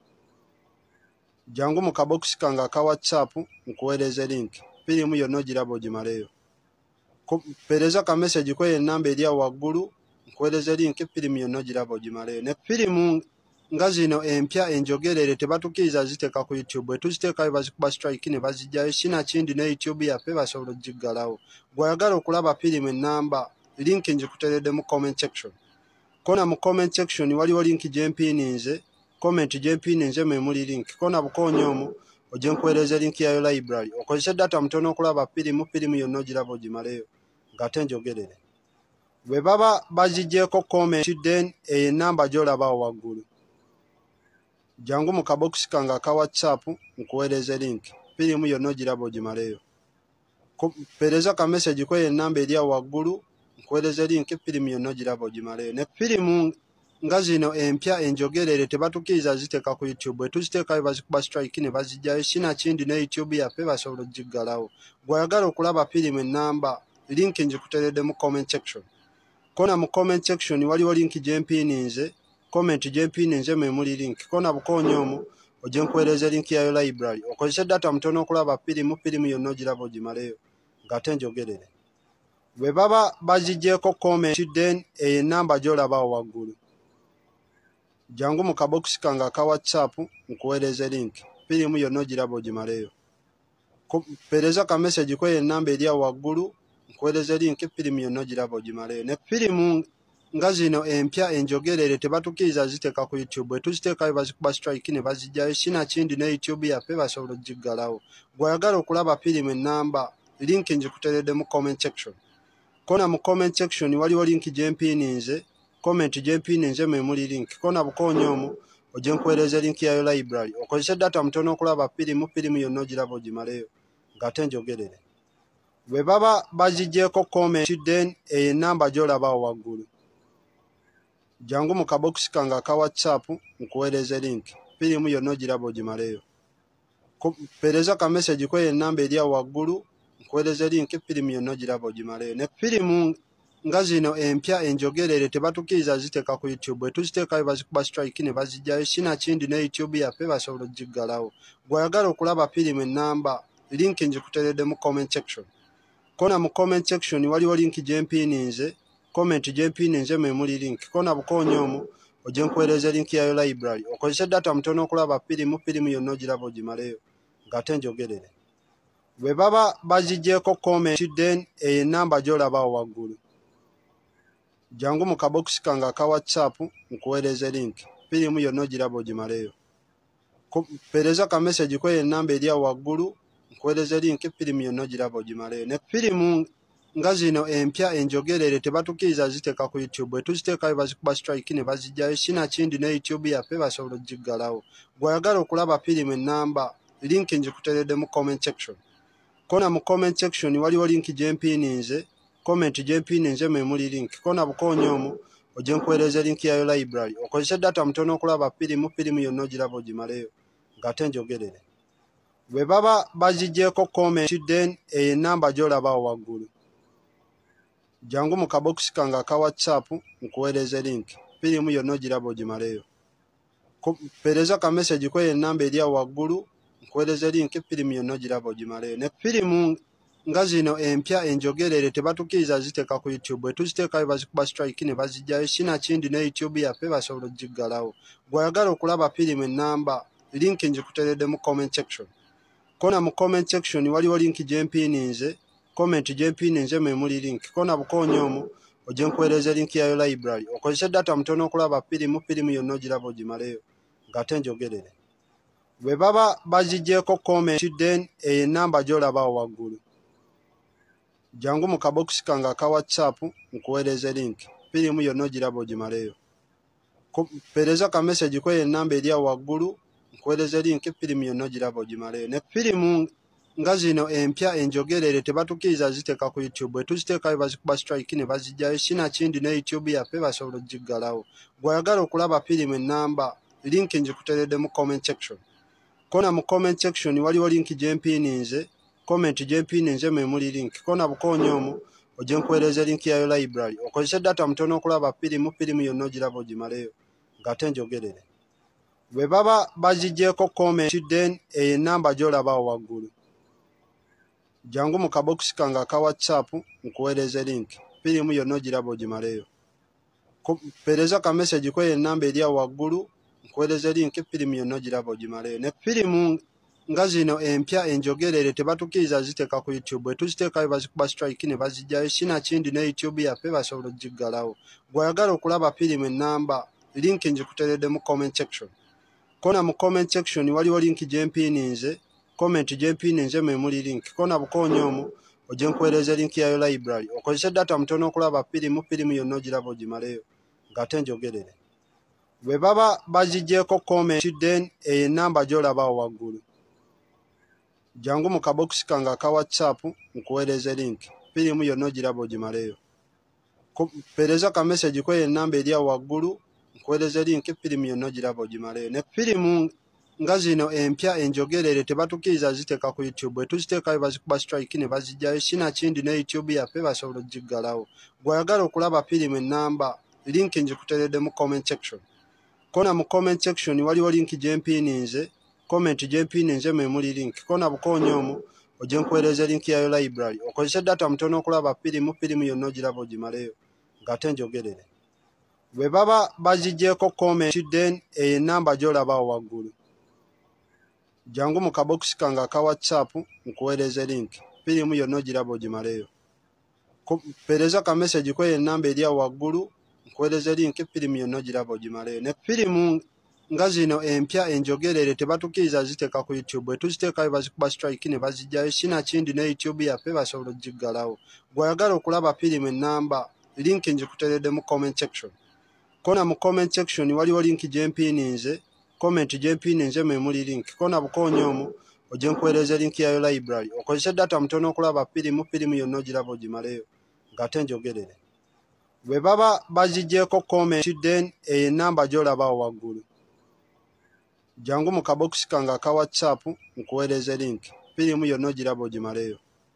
jangu mu kabokisi kange aka whatsapp nkuweereze linki firimu yonna ogiraba ogimaleyo pereza ka message kweyo ennamba eri awo waggulu nkuweereze linki firimu yonna ogiraba ogimaleyo ne firimu nga zino empya enjogerere tebatukiriza ziteeka ku YouTube etuziteekayo bazikuba strike ne bazijjayo sinakindi ne YouTube yaffe basobola ogiggalawo bw'oyagala okulaba firimu ennamba linki njikuteredde mu comment section kona mu comment section waliwo linki gyempiininze comment gyempiininze mwe muli linki kona bukoonyo omwo ojje nkuweereze linki yayo library okozese data mutono okulaba firimu firimu yonna ogiraba ogimaleyo ng'ate njogerere bwe baba baziggyeko comment then eyo ennamba gy'olabawo waggulu jangu mu kabokisi kange aka whatsapp nkuweereze linki firimu yonna ogiraba ogimaleyo pereza ka message kweyo ennamba eri awo waggulu nkuweereze linki firimu yonna ogiraba ogimaleyo ne firimu nga zino empya enjogerere tebatukiriza ziteeka ku YouTube etuziteekayo bazikuba strike ne bazijjayo sinakindi ne YouTube yaffe basobola ogiggalawo bw'oyagala okulaba firimu ennamba linki njikuteredde mu comment section kona mu comment section waliwo linki gyempiininze comment gyempiininze mwe muli linki kona bukoonyo omwo ojje nkuweereze linki yayo library okozese data mutono okulaba firimu firimu yonna ogiraba ogimaleyo ng'ate njogerere bwe baba baziggyeko comment then eyo ennamba gy'olabawo waggulu jangu mu kabokisi kange aka whatsapp nkuweereze linki firimu yonna ogiraba ogimaleyo pereza ka message kweyo ennamba eri awo waggulu nkuweereza link firimu yonna ogiraba ogimaleyo. Ne firimu nga zino empya enjogerere tebatukiriza ziteeka ku YouTube, bwe tuziteekayo bazikuba strike ne bazijjayo sinakindi ne YouTube yaffe basobola ogiggalawo. Bw'oyagala okulaba firimu ennamba link njikuteredde mu comment section. Kona mu comment section waliwo link gye mpininze, comment gye mpininze mwe muli link. Kona bukoonyo omwo ojje nkuweereza link yayo library. Okozesa data mutono okulaba firimu, firimu yonna ogiraba ogimaleyo ng'ate njogerere. Bwe baba baziggyeko comment then ennamba gy'olabawo waggulu. Jangu mu kabokisi kange aka WhatsApp nkuweereze link. Firimu yonna ogiraba ogimaleyo. Mpeereza ka message kweyo ennamba eri awo waggulu nkuweereze link firimu yonna ogiraba ogimaleyo. Ne firimu nga zino empya enjogerere tebatukiriza ziteeka ku YouTube, bwe tuziteekayo bazikuba strike ne bazijjayo sinakindi ne YouTube yaffe basobola ogiggalawo. Bw'oyagala okulaba firimu ennamba link njikuteredde mu comment section. Kona mu comment section waliwo link gye mpininze, comment gye mpininze mwe muli link. Kona bukoonyo omwo ojje nkuweereza link yayo library. Okozesa data mutono okulaba firimu, firimu yonna ogiraba ogimaleyo ng'ate njogerere. Bwe baba baziggyeko comment then ennamba gy'olabawo waggulu. Jangu mu kabokisi kange aka WhatsApp nkuweereze link. Firimu yonna ogiraba ogimaleyo. Mpeereza ka message kweyo ennamba eri awo waggulu nkuweereze link firimu yonna ogiraba ogimaleyo. Ne firimu nga zino empya enjogerere tebatukiriza ziteeka ku YouTube, bwe tuziteekayo bazikuba strike ne bazijjayo sinakindi ne YouTube yaffe basobola ogiggalawo. Bw'oyagala okulaba firimu ennamba link njikuteredde mu comment section. Kona mu comment section waliwo link gye mpininze, comment gye mpininze mwe muli link. Kona bukoonyo omwo ojje nkuweereza link yayo library. Okozesa data mutono okulaba firimu, firimu yonna ogiraba ogimaleyo ng'ate njogerere. Bwe baba baziggyeko comment then ennamba gy'olabawo waggulu. Jangu mu kabokisi kange aka WhatsApp nkuweereze link. Firimu yonna ogiraba ogimaleyo. Mpeereza ka message kweyo ennamba eri awo waggulu nkuweereze link firimu yonna ogiraba ogimaleyo. Ne firimu nga zino empya enjogerere tebatukiriza ziteeka ku YouTube, bwe tuziteekayo bazikuba strike ne bazijjayo sinakindi ne YouTube yaffe basobola ogiggalawo. Bw'oyagala okulaba firimu ennamba link njikuteredde mu comment section. Kona mu comment section waliwo link gye mpininze, comment gye mpininze mwe muli link. Kona bukoonyo omwo ojje nkuweereze link yayo library. Okozesa data mutono okulaba firimu, firimu yonna ogiraba ogimaleyo ng'ate njogerere. Bwe baba baziggyeko comment then ennamba gy'olabawo waggulu. Jangu mu kabokisi kange aka WhatsApp nkuweereze link. Firimu yonna ogiraba ogimaleyo. Mpeereza ka message kweyo ennamba eri awo waggulu nkuweereze link firimu yonna ogiraba ogimaleyo. Ne firimu nga zino empya enjogerere tebatukiriza ziteeka ku YouTube, bwe tuziteekayo bazikuba strike ne bazijjayo sinakindi ne YouTube yaffe basobola ogiggalawo. Bw'oyagala okulaba firimu ennamba link njikuteredde mu comment section. Kona mu comment section waliwo link gye mpininze, comment gye mpininze mwe muli link. Kona bukoonyo omwo ojje nkuweereza link yayo library. Okozesa data mutono okulaba firimu, firimu yonna ogiraba ogimaleyo ng'ate njogerere. Bwe baba baziggyeko comment then ennamba gy'olabawo waggulu. Jangu mu kabokisi kange aka WhatsApp nkuweereze link. Firimu yonna ogiraba ogimaleyo. Mpeereza ka message kweyo ennamba eri awo waggulu nkuweereze link firimu yonna ogiraba ogimaleyo. Ne firimu nga zino empya enjogerere tebatukiriza ziteeka ku YouTube, bwe tuziteekayo bazikuba strike ne bazijjayo sinakindi ne YouTube yaffe basobola ogiggalawo. Bw'oyagala okulaba firimu ennamba link njikuteredde mu comment section. Kona mu comment section waliwo link gye mpininze, comment gye mpininze mwe muli link. Kona bukoonyo omwo ojje nkuweereza link yayo library. Okozesa data mutono okulaba firimu, firimu yonna ogiraba ogimaleyo ng'ate njogerere. Bwe baba baziggyeko comment then ennamba gy'olabawo waggulu. Jangu mu kabokisi kange aka WhatsApp nkuweereze link. Firimu yonna ogiraba ogimaleyo. Mpeereza ka message kweyo ennamba eri awo waggulu nkuweereze link firimu yonna ogiraba ogimaleyo. Ne firimu nga zino empya enjogerere tebatukiriza ziteeka ku YouTube, bwe tuziteekayo bazikuba strike ne bazijjayo sinakindi ne YouTube yaffe basobola ogiggalawo. Bw'oyagala okulaba firimu ennamba link njikuteredde mu comment section. Kona mu comment section waliwo link gye mpininze, comment gye mpininze mwe muli link. Kona bukoonyo omwo ojje nkuweereze link yayo library. Okozesa data mutono okulaba firimu, firimu yonna ogiraba ogimaleyo ng'ate njogerere. Bwe baba baziggyeko comment then ennamba gy'olabawo waggulu. Jangu mu kabokisi kange aka WhatsApp nkuweereze link. Firimu yonna ogiraba ogimaleyo. Pereza ka message kwe namba eri waggulu nkuweereza link firimu yonna ogiraba ogimaleyo. Ne firimu nga zino empya enjogerere tebatukiriza ziteeka ku YouTube. Bwe tuziteekayo bazikuba strike ne bazijjayo. Sinakindi ne YouTube yaffe basobola ogiggalawo. Gw'oyagala okulaba firimu ennamba link njikuteredde mu comment section. Kona mu comment section waliwo link gye mpininze. Comment gye mpininze mwe muli link. Kona bukoonyo omwo ojje nkuweereza link yayo library. Okozesa data mtono okulaba firimu firimu yonna ogiraba ogimaleyo ng'ate njogerere. Bwe baba baziggyeko comment then eyo ennamba gy'olabawo waggulu. Jangu mu kabokisi kange aka WhatsApp nkuweereze link. Firimu yonna ogiraba ogimaleyo.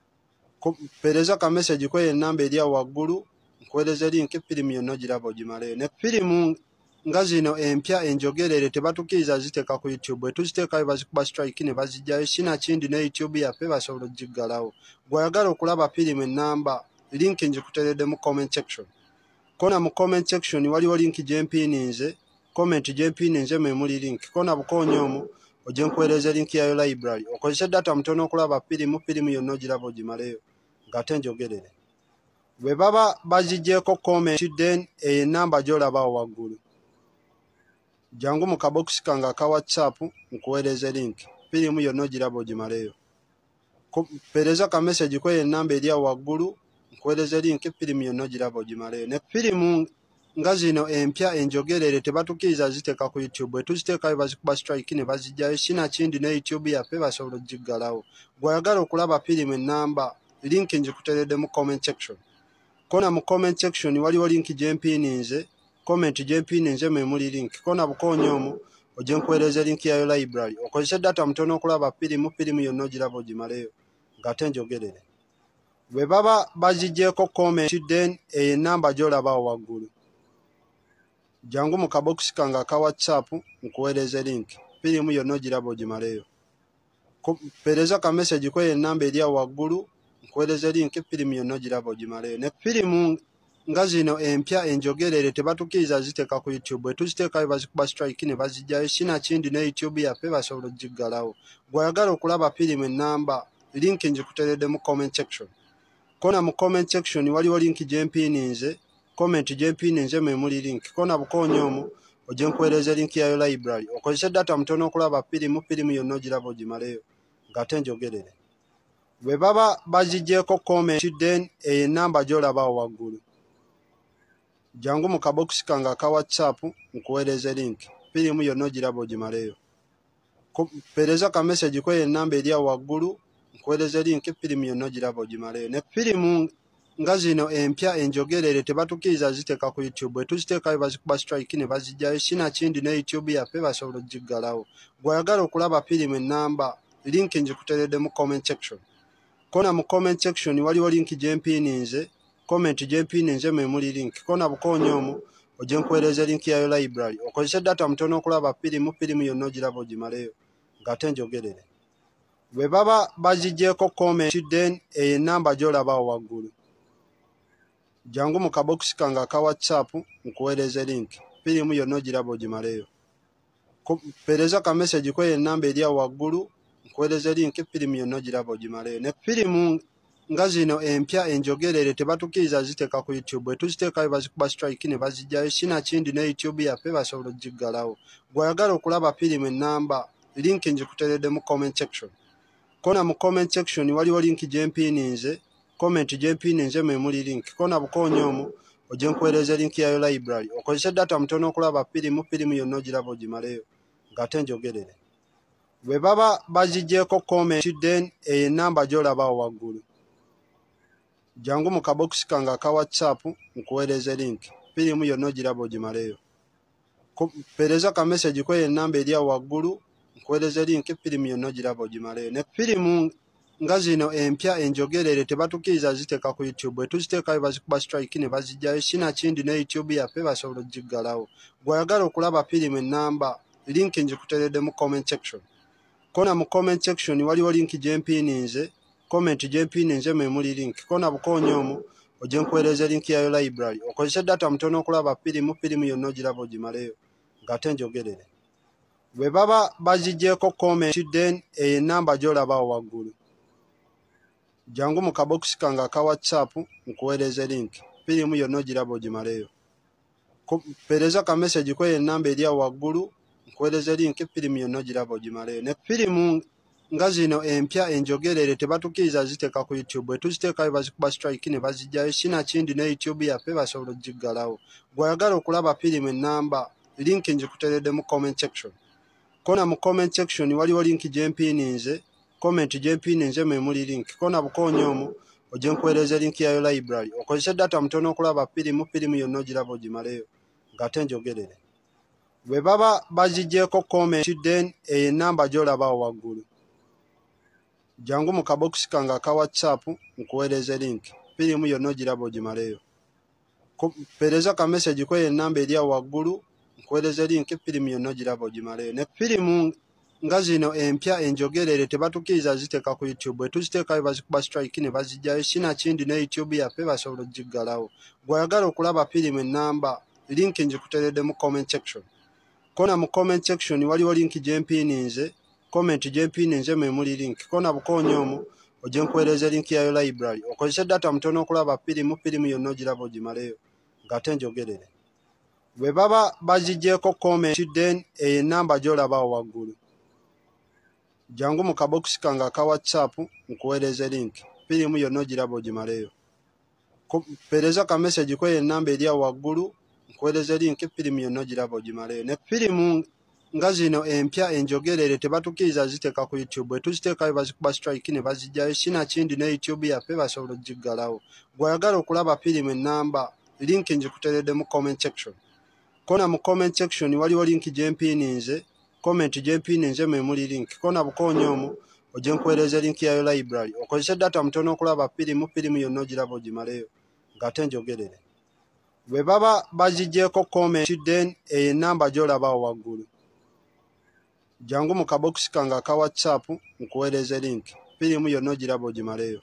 Pereza ka message kwe ennamba eri waggulu nkuweereze link firimu yonna ogiraba ogimaleyo. Ne firimu nga zino empya enjogerere tebatukiriza ziteeka ku YouTube. Bwe tuziteekayo bazikuba strike ne bazijjayo. Sinakindi ne YouTube yaffe basobola ogiggalawo. Gw'oyagala okulaba firimu ennamba link njikuteredde mu comment section. Kona mu comment section waliwo link gye mpininze. Comment gye mpininze mwe muli link. Kona bukoonyo omwo ojje nkuweereza link yayo library. Okozesa data mtono okulaba firimu firimu yonna ogiraba ogimaleyo ng'ate njogerere. Bwe baba baziggyeko comment then eyo ennamba gy'olabawo waggulu. Jangu mu kabokisi kange aka WhatsApp nkuweereze link. Firimu yonna ogiraba ogimaleyo. Pereza ka message kwe ennamba eri waggulu nkuweereze link firimu yonna ogiraba ogimaleyo. Ne firimu nga zino empya enjogerere tebatukiriza ziteeka ku YouTube. Bwe tuziteekayo bazikuba strike ne bazijjayo. Sinakindi ne YouTube yaffe basobola ogiggalawo. Gw'oyagala okulaba firimu ennamba link njikuteredde mu comment section. Kona mu comment section waliwo link gye mpininze. Comment gye mpininze mwe muli link. Kona bukoonyo omwo ojje nkuweereza link yayo library. Okozesa data mtono okulaba firimu firimu yonna ogiraba ogimaleyo ng'ate njogerere. Bwe baba baziggyeko comment then eyo ennamba gy'olabawo waggulu. Jangu mu kabokisi kange aka WhatsApp nkuweereze link. Firimu yonna ogiraba ogimaleyo. Pereza ka message kwe ennamba eri waggulu nkuweereze link firimu yonna ogiraba ogimaleyo. Ne firimu nga zino empya enjogerere tebatukiriza ziteeka ku YouTube. Bwe tuziteekayo bazikuba strike ne bazijjayo. Sinakindi ne YouTube yaffe basobola ogiggalawo. Gw'oyagala okulaba firimu ennamba link njikuteredde mu comment section. Kona mu comment section waliwo link gye mpininze. Comment gye mpininze mwe muli link. Kona bukoonyo omwo ojje nkuweereze link yayo library. Okozesa data mtono okulaba firimu firimu yonna ogiraba ogimaleyo ng'ate njogerere. Bwe baba baziggyeko comment then eyo ennamba gy'olabawo waggulu. Jangu mu kabokisi kange aka WhatsApp nkuweereze link. Firimu yonna ogiraba ogimaleyo. Pereza ka message kwe ennamba eri waggulu nkuweereze link firimu yonna ogiraba ogimaleyo. Ne firimu nga zino empya enjogerere tebatukiriza ziteeka ku YouTube. Bwe tuziteekayo bazikuba strike ne bazijjayo. Sinakindi ne YouTube yaffe basobola ogiggalawo. Gw'oyagala okulaba firimu ennamba link njikuteredde mu comment section. Kona mu comment section waliwo link gye mpininze. Comment gye mpininze mwe muli link. Kona bukoonyo omwo ojje nkuweereza link yayo library. Okozesa data mtono okulaba firimu firimu yonna ogiraba ogimaleyo ng'ate njogerere. Bwe baba baziggyeko comment then eyo ennamba gy'olabawo waggulu. Jangu mu kabokisi kange aka WhatsApp nkuweereze link. Firimu yonna ogiraba ogimaleyo. Pereza ka message kwe ennamba eri waggulu nkuweereze link firimu yonna ogiraba ogimaleyo. Ne firimu nga zino empya enjogerere tebatukiriza ziteeka ku YouTube. Bwe tuziteekayo bazikuba strike ne bazijjayo. Sinakindi ne YouTube yaffe basobola ogiggalawo. Gw'oyagala okulaba firimu ennamba link njikuteredde mu comment section. Kona mu comment section waliwo link gye mpininze. Comment gye mpininze mwe muli link. Kona bukoonyo omwo ojje nkuweereze link yayo library. Okozesa data mtono okulaba firimu firimu yonna ogiraba ogimaleyo ng'ate njogerere. Bwe baba baziggyeko comment then eyo ennamba gy'olabawo waggulu. Jangu mu kabokisi kange aka WhatsApp nkuweereze link. Firimu yonna ogiraba ogimaleyo. Pereza ka message kwe ennamba eri waggulu nkuweereze link firimu yonna ogiraba ogimaleyo. Ne firimu nga zino empya enjogerere tebatukiriza ziteeka ku YouTube. Bwe tuziteekayo bazikuba strike ne bazijjayo. Sinakindi ne YouTube yaffe basobola ogiggalawo. Gw'oyagala okulaba firimu ennamba link njikuteredde mu comment section. Kona mu comment section waliwo link gye mpininze. Comment gye mpininze mwe muli link. Kona bukoonyo omwo ojje nkuweereze link yayo library. Okozesa data mtono okulaba firimu firimu yonna ogiraba ogimaleyo ng'ate njogerere. Bwe baba baziggyeko comment then eyo ennamba gy'olabawo waggulu. jangu mu kabokisi kange aka WhatsApp nkuweereze link firimu yonna ogiraba ogimaleyo. Pereza ka message kwe namba eri awo waggulu nkuweereze link firimu yonna ogiraba ogimaleyo. Ne firimu nga zino empya enjogerere tebatukiriza ziteeka ku YouTube, bwe tuziteekayo bazikuba strike ne bazijjayo sinakindi ne YouTube yaffe basobola ogiggalawo. Gw'ayagala okulaba firimu ennamba link njikuteredde mu comment section. Kona mu comment section waliwo link gye mpininze, comment gye mpininze mwe muli link. Kona bukoonyo omwo ojje nkuweereze link yayo library. Okozese data mutono okulaba firimu, firimu yonna ogiraba ogimaleyo ng'ate njogerere. Bwe baba baziggyeko comment then eyo ennamba gy'olabawo waggulu. Jangu mu kabokisi kange aka WhatsApp nkuweereze link firimu yonna ogiraba ogimaleyo. Pereza ka message kwe ennamba eri awo waggulu nkuweereze link firimu yonna ogiraba ogimaleyo. Ne firimu nga zino empya enjogerere tebatukiriza ziteeka ku YouTube, bwe tuziteekayo bazikuba strike ne bazijjayo sinakindi ne YouTube yaffe basobola ogiggalawo. Gw'ayagala okulaba firimu ennamba link njikuteredde mu comment section. Kona mu comment section waliwo link gye mpininze, comment gye mpininze mwe muli link. Kona bukoonyo omwo ojje nkuweereze link yayo library. Okozese data mutono okulaba firimu, firimu yonna ogiraba ogimaleyo ng'ate njogerere. Bwe baba baziggyeko comment then eyo ennamba gy'olabawo waggulu. Jangu mu kabokisi kange aka WhatsApp nkuweereze link firimu yonna ogiraba ogimaleyo. Pereza ka message kwe ennamba eri awo waggulu nkuweereze link firimu yonna ogiraba ogimaleyo. Ne firimu nga zino empya enjogerere tebatukiriza ziteeka ku YouTube, bwe tuziteekayo bazikuba strike ne bazijjayo sinakindi ne YouTube yaffe basobola ogiggalawo. Gw'ayagala okulaba firimu ennamba link njikuteredde mu comment section. Kona mu comment section waliwo link gye mpininze, comment gye mpininze mwe muli link. Kona bukoonyo omwo ojje nkuweereze link yayo library. Okozese data mutono okulaba firimu, firimu yonna ogiraba ogimaleyo ng'ate njogerere. Bwe baba baziggyeko comment then eyo ennamba gy'olabawo waggulu. Jangu mu kabokisi kange aka WhatsApp nkuweereze link firimu yonna ogiraba ogimaleyo.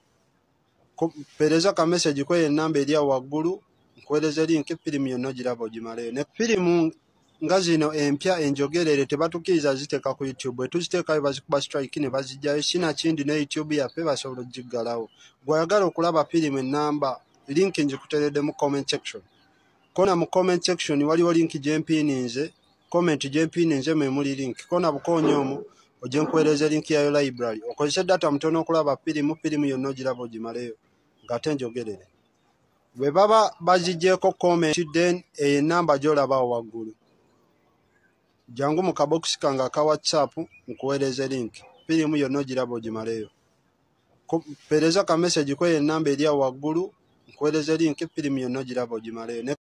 Pereza ka message kwe ennamba eri awo waggulu nkuweereze link firimu yonna ogiraba ogimaleyo. Ne firimu nga zino empya enjogerere tebatukiriza ziteeka ku YouTube, bwe tuziteekayo bazikuba strike ne bazijjayo sinakindi ne YouTube yaffe basobola ogiggalawo. Gw'ayagala okulaba firimu ennamba link njikuteredde mu comment section. Kona mu comment section waliwo link gye mpininze, comment gye mpininze mwe muli link. Kona bukoonyo omwo ojje nkuweereze link yayo library. Okozese data mutono okulaba firimu, firimu yonna ogiraba ogimaleyo ng'ate njogerere. Bwe baba baziggyeko comment then eyo ennamba gy'olabawo waggulu. Jangu mu kabokisi kange aka WhatsApp nkuweereze link firimu yonna ogiraba ogimaleyo. Pereza ka message kwe ennamba eri awo waggulu nkuweereze link firimu yonna ogiraba ogimaleyo.